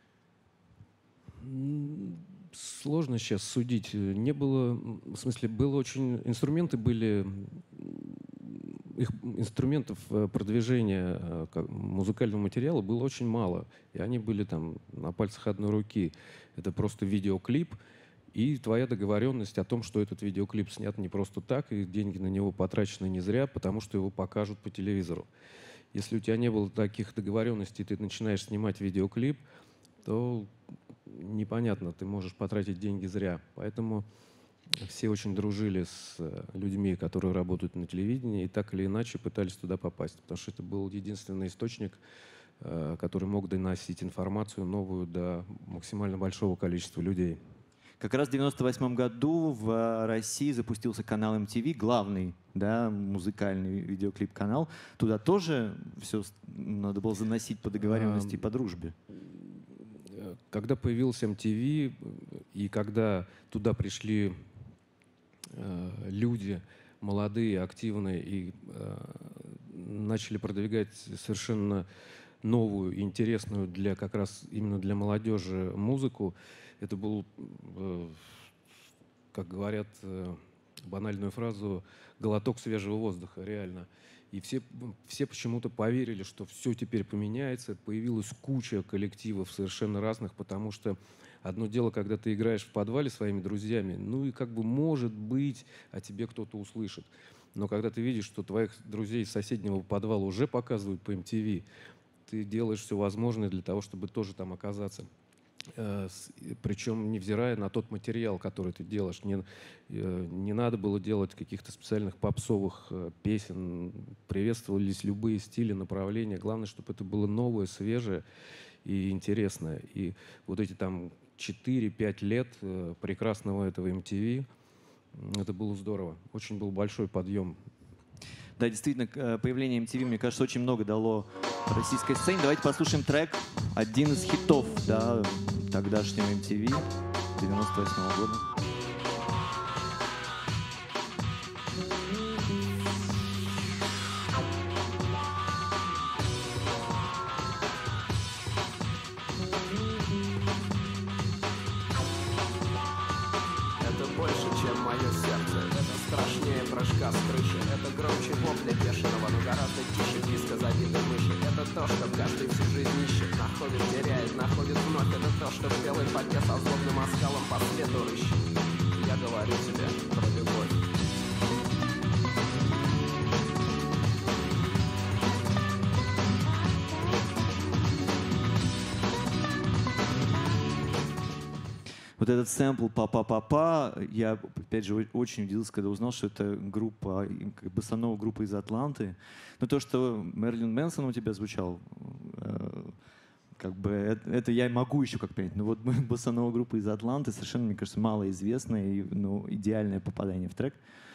Сложно сейчас судить. Не было, в смысле, было очень... Инструменты были... Инструментов продвижения музыкального материала было очень мало. И они были там на пальцах одной руки. Это просто видеоклип и твоя договоренность о том, что этот видеоклип снят не просто так, и деньги на него потрачены не зря, потому что его покажут по телевизору. Если у тебя не было таких договоренностей, ты начинаешь снимать видеоклип, то непонятно, ты можешь потратить деньги зря. Поэтому все очень дружили с людьми, которые работают на телевидении, и так или иначе пытались туда попасть, потому что это был единственный источник, который мог доносить информацию новую до максимально большого количества людей. Как раз в 1998 году в России запустился канал MTV, главный, да, музыкальный видеоклип-канал. Туда тоже все надо было заносить по договоренности и по дружбе. Когда появился MTV, и когда туда пришли люди молодые, активные, и начали продвигать совершенно новую, интересную для как раз именно для молодежи музыку, это был, как говорят, банальную фразу, глоток свежего воздуха, реально. И все почему-то поверили, что все теперь поменяется. Появилась куча коллективов совершенно разных, потому что одно дело, когда ты играешь в подвале своими друзьями, ну и как бы может быть, о тебе кто-то услышит. Но когда ты видишь, что твоих друзей из соседнего подвала уже показывают по MTV, ты делаешь все возможное для того, чтобы тоже там оказаться. Причем невзирая на тот материал, который ты делаешь. Не надо было делать каких-то специальных попсовых песен. Приветствовались любые стили, направления. Главное, чтобы это было новое, свежее и интересное. И вот эти там 4-5 лет прекрасного этого MTV, это было здорово. Очень был большой подъем. Да, действительно, появление MTV, мне кажется, очень много дало российской сцене. Давайте послушаем трек, один из хитов, да, тогдашнего MTV 98 года. Прыжка с крыши. Это громче вопля бешеного, но гораздо тише писка забитой мыши. Это то, что каждый всю жизнь ищет, находит, теряет, находит вновь. Это то, что в белой фате со злобным оскалом по свету рыщет. Я говорю тебе про любовь. Вот этот сэмпл «Па-па-па-па», я, опять же, очень удивился, когда узнал, что это группа, боссанова группа из Атланты. Но то, что Мэрилин Мэнсон у тебя звучал, как бы это я могу еще как понять. Но вот боссанова группа из Атланты совершенно, мне кажется, малоизвестная и идеальное попадание в трек.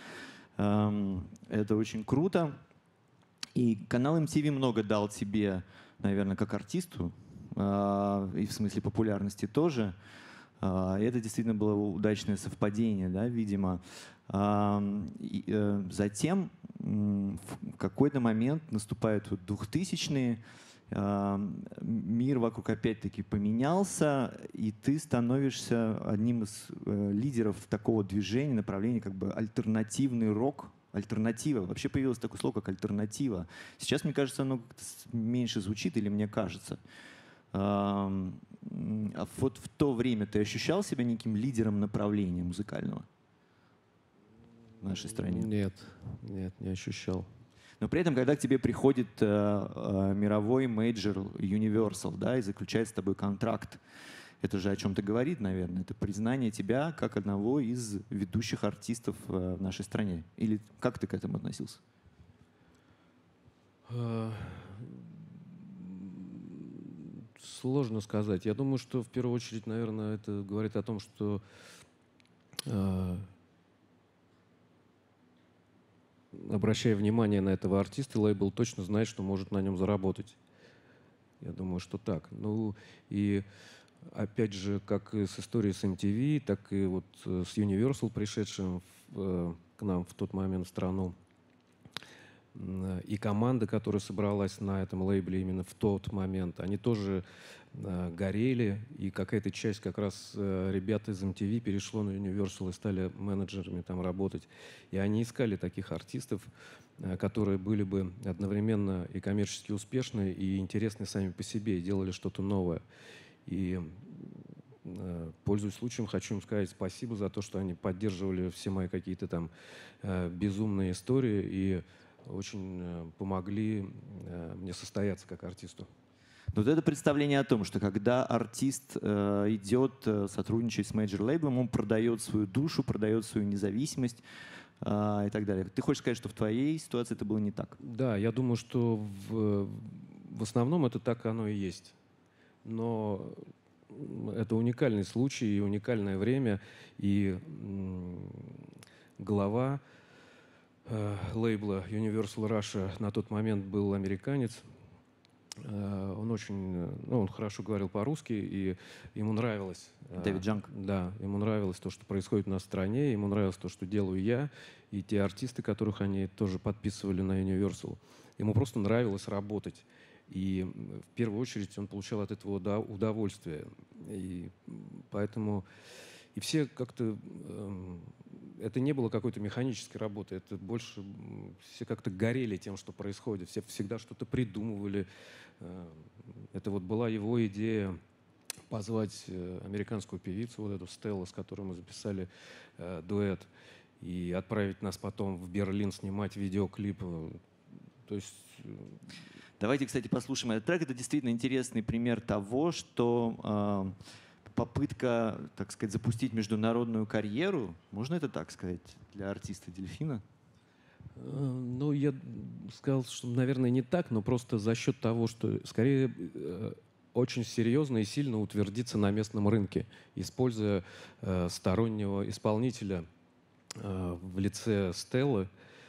Это очень круто. И канал MTV много дал тебе, наверное, как артисту, и в смысле популярности тоже. Это действительно было удачное совпадение, да, видимо. Затем в какой-то момент наступают 2000-е, мир вокруг опять-таки поменялся, и ты становишься одним из лидеров такого движения, направления, как бы альтернативный рок. Альтернатива. Вообще появилось такое слово, как альтернатива. Сейчас, мне кажется, оно меньше звучит, или мне кажется. А вот в то время ты ощущал себя неким лидером направления музыкального в нашей стране? Нет, не ощущал. Но при этом, когда к тебе приходит мировой мейджор Universal, да, и заключает с тобой контракт, это же о чем-то говорит, наверное. Это признание тебя как одного из ведущих артистов в нашей стране. Или как ты к этому относился? Сложно сказать. Я думаю, что в первую очередь, наверное, это говорит о том, что обращая внимание на этого артиста, лейбл точно знает, что может на нем заработать. Я думаю, что так. Ну и опять же, как и с историей с MTV, так и вот с Universal, пришедшим к нам в тот момент в страну, и команда, которая собралась на этом лейбле именно в тот момент, они тоже горели, и какая-то часть как раз ребят из MTV перешло на Universal и стали менеджерами там работать. И они искали таких артистов, которые были бы одновременно и коммерчески успешны, и интересны сами по себе, и делали что-то новое. И, пользуясь случаем, хочу им сказать спасибо за то, что они поддерживали все мои какие-то там безумные истории и очень помогли мне состояться как артисту. Вот это представление о том, что когда артист идет сотрудничать с мейджор-лейблом, он продает свою душу, продает свою независимость и так далее. Ты хочешь сказать, что в твоей ситуации это было не так? Да, я думаю, что в основном это так оно и есть. Но это уникальный случай и уникальное время, и глава лейбла Universal Russia на тот момент был американец. Он он хорошо говорил по-русски, и ему нравилось. Дэвид Джанк. Да, ему нравилось то, что происходит у нас в стране, ему нравилось то, что делаю я, и те артисты, которых они тоже подписывали на Universal. Ему просто нравилось работать. И в первую очередь он получал от этого удовольствие. И поэтому и все как-то... Это не было какой-то механической работы, это больше все как-то горели тем, что происходит, все всегда что-то придумывали. Это вот была его идея позвать американскую певицу, вот эту Стеллу, с которой мы записали дуэт, и отправить нас потом в Берлин снимать видеоклип. То есть... Давайте, кстати, послушаем этот трек. Это действительно интересный пример того, что... попытка, так сказать, запустить международную карьеру, можно это так сказать, для артиста «Дельфина»? Ну, я сказал, что, наверное, не так, но просто за счет того, что скорее очень серьезно и сильно утвердиться на местном рынке, используя стороннего исполнителя в лице Стеллы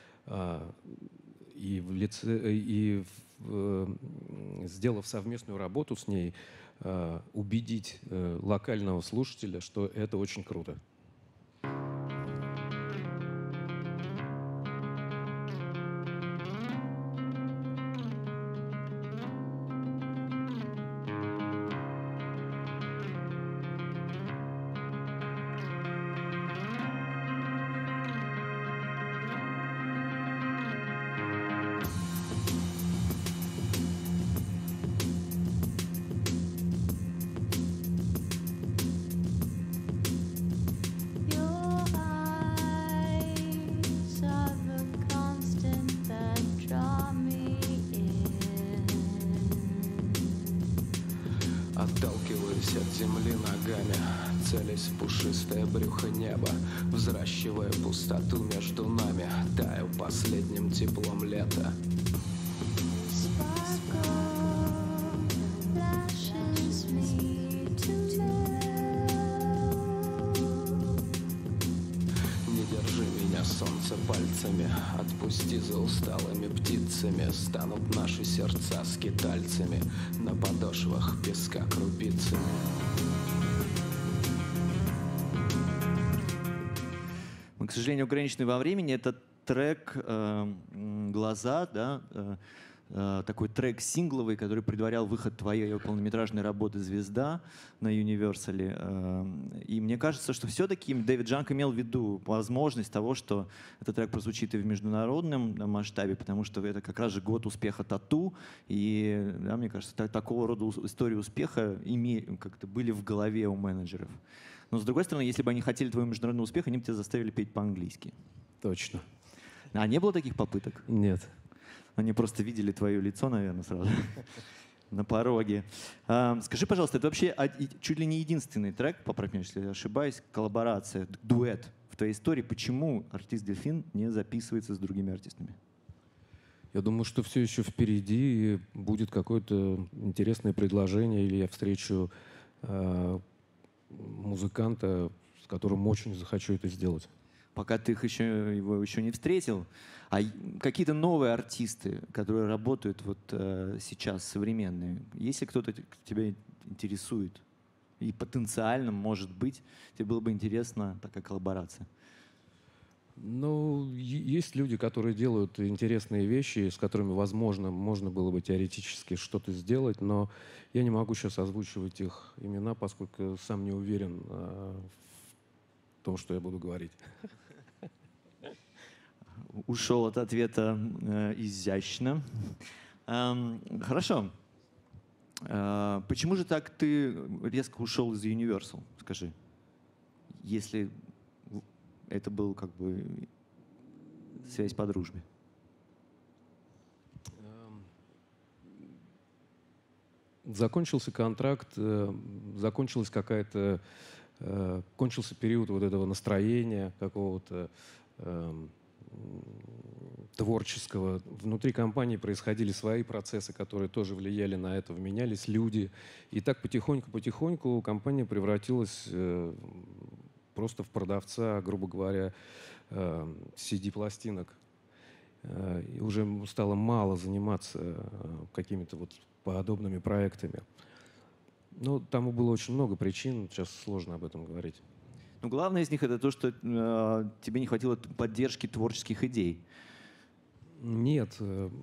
и сделав совместную работу с ней, убедить локального слушателя, что это очень круто. Отталкиваюсь от земли ногами, целясь в пушистое брюхо неба, взращивая пустоту между нами, таю последним теплом лета. Не держи меня, солнце, пальцами, отпусти за усталыми птицами, станут наши сердца скитальцами, на подошвах песка крупицами. к сожалению, ограниченный во времени. Это трек «Глаза», да, такой трек сингловый, который предварял выход твоей полнометражной работы «Звезда» на Universal. И мне кажется, что все-таки Дэвид Джанк имел в виду возможность того, что этот трек прозвучит и в международном масштабе, потому что это как раз же год успеха «Тату». И да, мне кажется, такого рода истории успеха как-то были в голове у менеджеров. Но с другой стороны, если бы они хотели твоего международного успеха, они бы тебя заставили петь по-английски. Точно. А не было таких попыток? Нет. Они просто видели твое лицо, наверное, сразу на пороге. Скажи, пожалуйста, это вообще чуть ли не единственный трек, поправь меня, если я ошибаюсь, коллаборация, дуэт в твоей истории. Почему артист Дельфин не записывается с другими артистами? Я думаю, что все еще впереди, и будет какое-то интересное предложение, или я встречу музыканта, с которым очень захочу это сделать. Пока ты его еще не встретил. А какие-то новые артисты, которые работают вот сейчас, современные, если кто-то тебя интересует и потенциально, может быть, тебе было бы интересна такая коллаборация? Ну, есть люди, которые делают интересные вещи, с которыми, возможно, можно было бы теоретически что-то сделать, но я не могу сейчас озвучивать их имена, поскольку сам не уверен в том, что я буду говорить. Ушел от ответа изящно. Хорошо. Почему же так ты резко ушел из Universal, скажи? Если это был как бы связь по дружбе. Закончился контракт, кончился период вот этого настроения какого-то творческого. Внутри компании происходили свои процессы, которые тоже влияли на это, менялись люди. И так потихоньку компания превратилась просто в продавца, грубо говоря, CD-пластинок. И уже стало мало заниматься какими-то вот подобными проектами. Но тому было очень много причин, сейчас сложно об этом говорить. Но главное из них это то, что тебе не хватило поддержки творческих идей. Нет.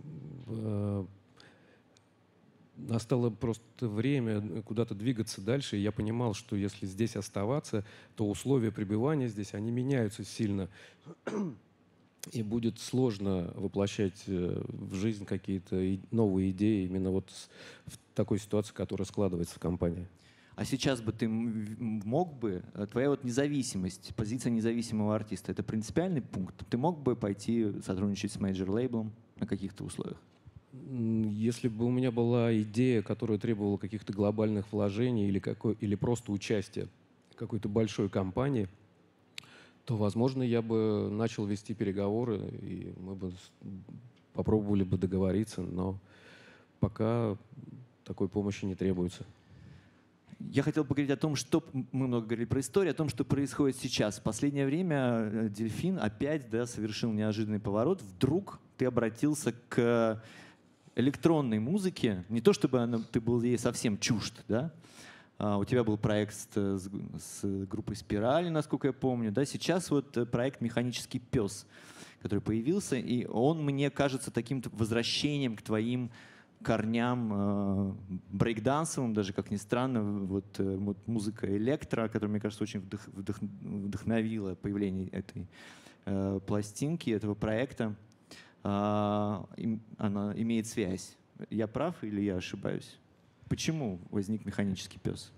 Настало просто время куда-то двигаться дальше, и я понимал, что если здесь оставаться, то условия пребывания здесь, они меняются сильно. И будет сложно воплощать в жизнь какие-то новые идеи именно вот в такой ситуации, которая складывается в компании. А сейчас бы ты мог бы, твоя вот независимость, позиция независимого артиста, это принципиальный пункт? Ты мог бы пойти сотрудничать с мейджор-лейблом на каких-то условиях? Если бы у меня была идея, которая требовала каких-то глобальных вложений или просто участия в какой-то большой компании, то, возможно, я бы начал вести переговоры, и мы бы попробовали бы договориться, но пока такой помощи не требуется. Я хотел поговорить о том, что мы много говорили про историю, о том, что происходит сейчас. В последнее время Дельфин опять совершил неожиданный поворот. Вдруг ты обратился к электронной музыке. Не то чтобы ты был ей совсем чужд, да? У тебя был проект с группой «Спирали», насколько я помню. Да? Сейчас вот проект «Механический пес», который появился, и он мне кажется таким возвращением к твоим корням брейкдансовым, даже, как ни странно, вот музыка электро, которая, мне кажется, очень вдохновила появление этой пластинки, этого проекта. Она имеет связь. Я прав или я ошибаюсь? Почему возник «Механический пес»?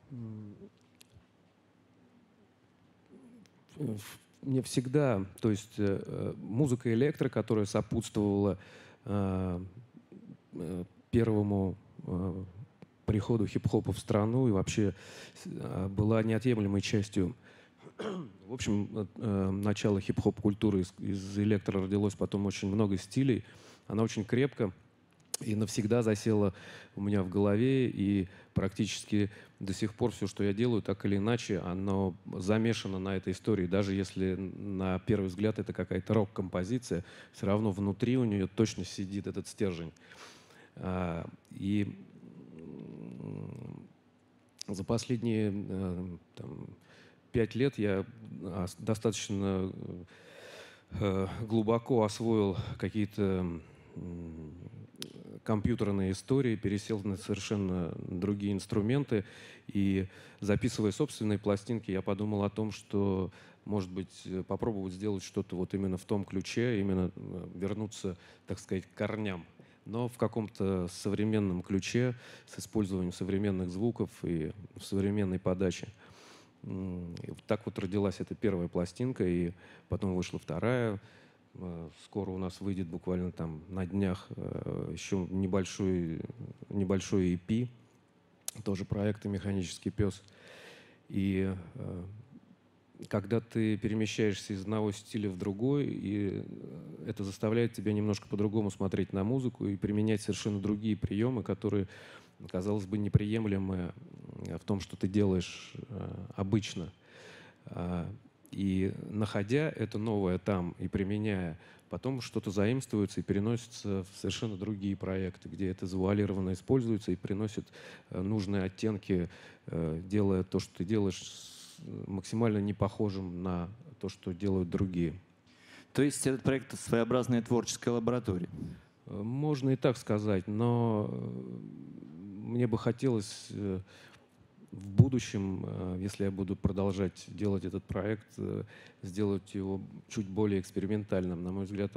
Мне всегда, то есть музыка электро, которая сопутствовала первому приходу хип-хопа в страну и вообще была неотъемлемой частью, в общем, начала хип-хоп-культуры. Из электро родилось потом очень много стилей. Она очень крепко и навсегда засела у меня в голове, и практически до сих пор все, что я делаю, так или иначе, оно замешано на этой истории. Даже если на первый взгляд это какая-то рок-композиция, все равно внутри у нее точно сидит этот стержень. И за последние 5 лет я достаточно глубоко освоил какие-то компьютерные истории, пересел на совершенно другие инструменты. И записывая собственные пластинки, я подумал о том, что, может быть, попробовать сделать что-то вот именно в том ключе, именно вернуться, так сказать, к корням, но в каком-то современном ключе, с использованием современных звуков и в современной подаче. И вот так вот родилась эта первая пластинка, и потом вышла вторая. Скоро у нас выйдет буквально там на днях еще небольшой EP, тоже проекта «Механический пес». И когда ты перемещаешься из одного стиля в другой, и это заставляет тебя немножко по-другому смотреть на музыку и применять совершенно другие приемы, которые, казалось бы, неприемлемы в том, что ты делаешь обычно. И находя это новое там и применяя, потом что-то заимствуется и переносится в совершенно другие проекты, где это завуалированно используется и приносит нужные оттенки, делая то, что ты делаешь, максимально не похожим на то, что делают другие. То есть этот проект — своеобразная творческая лаборатория? Можно и так сказать, но мне бы хотелось в будущем, если я буду продолжать делать этот проект, сделать его чуть более экспериментальным, на мой взгляд,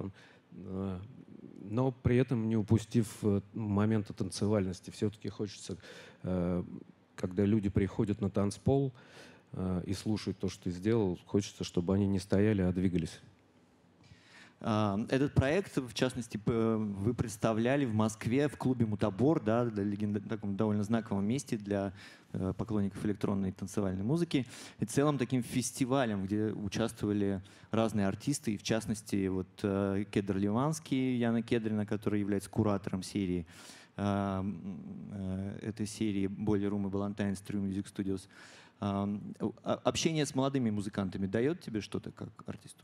но при этом не упустив момента танцевальности. Все-таки хочется, когда люди приходят на танцпол и слушают то, что ты сделал, хочется, чтобы они не стояли, а двигались. Этот проект, в частности, вы представляли в Москве в клубе «Мутабор», да, таком довольно знаковом месте для поклонников электронной танцевальной музыки, и целым таким фестивалем, где участвовали разные артисты, и в частности вот Кедр Ливанский, Яна Кедрина, который является куратором серии, этой серии «Boiler Room» и «Ballantine» True Music Studios. Общение с молодыми музыкантами дает тебе что-то как артисту?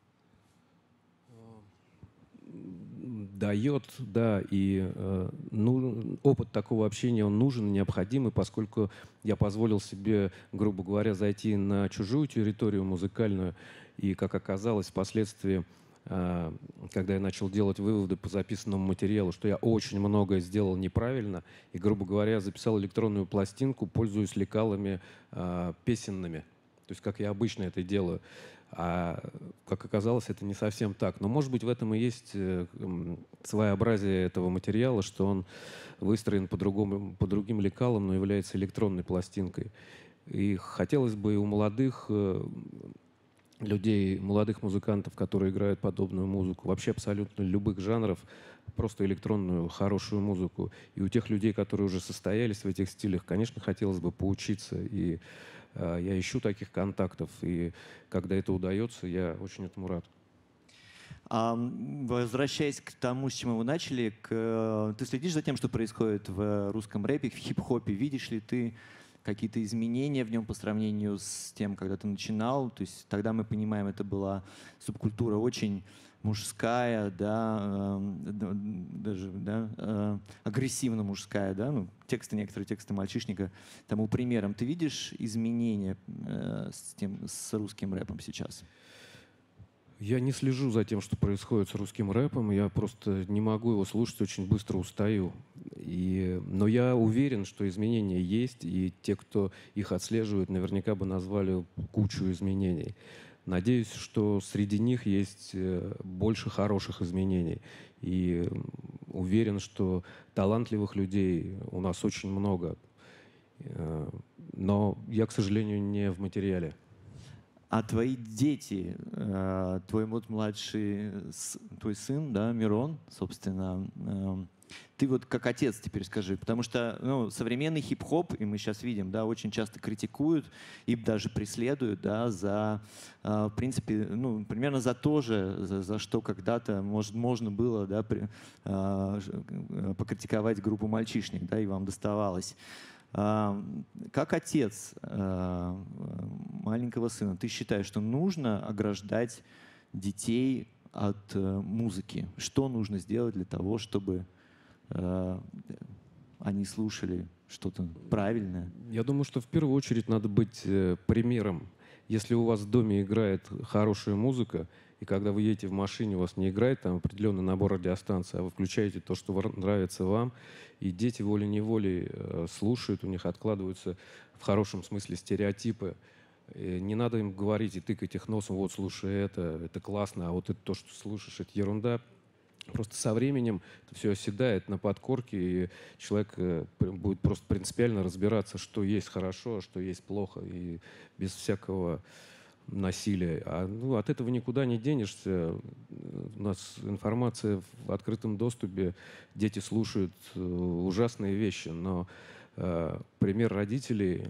Дает, да, и опыт такого общения, он нужен, необходимый, поскольку я позволил себе, грубо говоря, зайти на чужую территорию музыкальную, и, как оказалось, впоследствии, когда я начал делать выводы по записанному материалу, что я очень многое сделал неправильно, и, грубо говоря, записал электронную пластинку, пользуясь лекалами песенными, то есть как я обычно это делаю. А, как оказалось, это не совсем так. Но, может быть, в этом и есть своеобразие этого материала, что он выстроен по другим лекалам, но является электронной пластинкой. И хотелось бы и у молодых людей, молодых музыкантов, которые играют подобную музыку, вообще абсолютно любых жанров, просто электронную, хорошую музыку. И у тех людей, которые уже состоялись в этих стилях, конечно, хотелось бы поучиться. И я ищу таких контактов, и когда это удается, я очень этому рад. Возвращаясь к тому, с чего вы начали, ты следишь за тем, что происходит в русском рэпе, в хип-хопе? Видишь ли ты какие-то изменения в нем по сравнению с тем, когда ты начинал? То есть тогда мы понимаем, это была субкультура очень мужская, да, даже да, агрессивно мужская, да, ну, некоторые тексты Мальчишника тому примером. Ты видишь изменения с русским рэпом сейчас? Я не слежу за тем, что происходит с русским рэпом, я просто не могу его слушать, очень быстро устаю. Но я уверен, что изменения есть, и те, кто их отслеживает, наверняка бы назвали кучу изменений. Надеюсь, что среди них есть больше хороших изменений. И уверен, что талантливых людей у нас очень много. Но я, к сожалению, не в материале. А твои дети, твой вот младший, твой сын, да, Мирон, собственно, ты вот как отец теперь скажи, потому что современный хип-хоп, и мы сейчас видим, да, очень часто критикуют и даже преследуют, да, за, в принципе, примерно за то же, за что когда-то можно было, да, покритиковать группу «Мальчишник», да, и вам доставалось. Как отец маленького сына, ты считаешь, что нужно ограждать детей от музыки? Что нужно сделать для того, чтобы они слушали что-то правильное? Я думаю, что в первую очередь надо быть примером. Если у вас в доме играет хорошая музыка, и когда вы едете в машине, у вас не играет там определенный набор радиостанций, а вы включаете то, что нравится вам, и дети волей-неволей слушают, у них откладываются в хорошем смысле стереотипы. И не надо им говорить и тыкать их носом: вот, слушай, это классно, а вот это то, что слушаешь, это ерунда. Просто со временем это все оседает на подкорке, и человек будет просто принципиально разбираться, что есть хорошо, а что есть плохо, и без всякого насилия. От этого никуда не денешься. У нас информация в открытом доступе, дети слушают ужасные вещи, но пример родителей,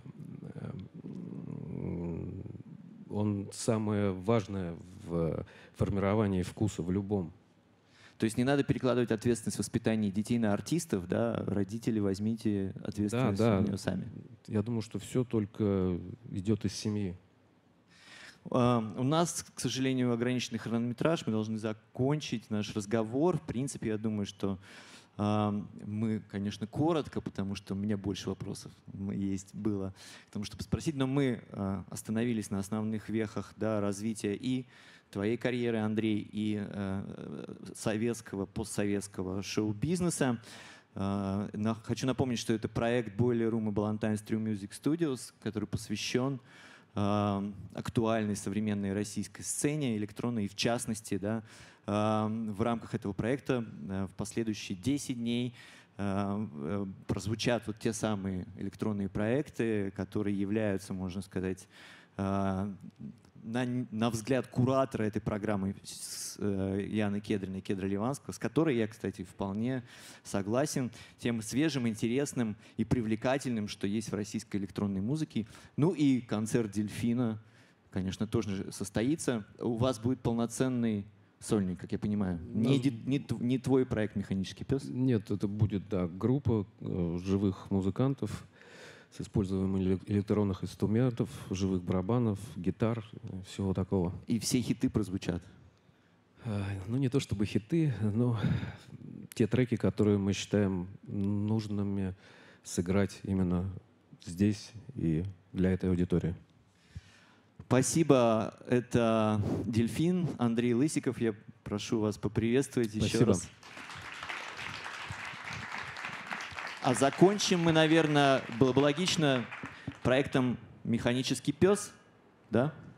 он самое важное в формировании вкуса в любом. То есть не надо перекладывать ответственность в воспитании детей на артистов, да? Родители, возьмите ответственность на нее сами. Я думаю, что все только идет из семьи. У нас, к сожалению, ограниченный хронометраж. Мы должны закончить наш разговор. В принципе, я думаю, что мы, конечно, коротко, потому что у меня больше вопросов было к тому, чтобы спросить, но мы остановились на основных вехах, да, развития и твоей карьеры, Андрей, и советского, постсоветского шоу-бизнеса. Хочу напомнить, что это проект Boiler Room и Ballantine True Music Studios, который посвящен актуальной современной российской сцене электронной, и в частности, да, в рамках этого проекта в последующие 10 дней прозвучат вот те самые электронные проекты, которые являются, можно сказать, на взгляд куратора этой программы Яны Кедриной, Кедра Ливанского, с которой я, кстати, вполне согласен, тем свежим, интересным и привлекательным, что есть в российской электронной музыке. Ну и концерт «Дельфина», конечно, тоже состоится. У вас будет полноценный сольник, как я понимаю. Не твой проект «Механический пес»? Нет, это будет, да, группа живых музыкантов с использованием электронных инструментов, живых барабанов, гитар, всего такого. И все хиты прозвучат? Не то чтобы хиты, но те треки, которые мы считаем нужными сыграть именно здесь и для этой аудитории. Спасибо. Это «Дельфин», Андрей Лысиков. Я прошу вас поприветствовать еще раз. А закончим мы, наверное, было бы логично, проектом «Механический пес». Да?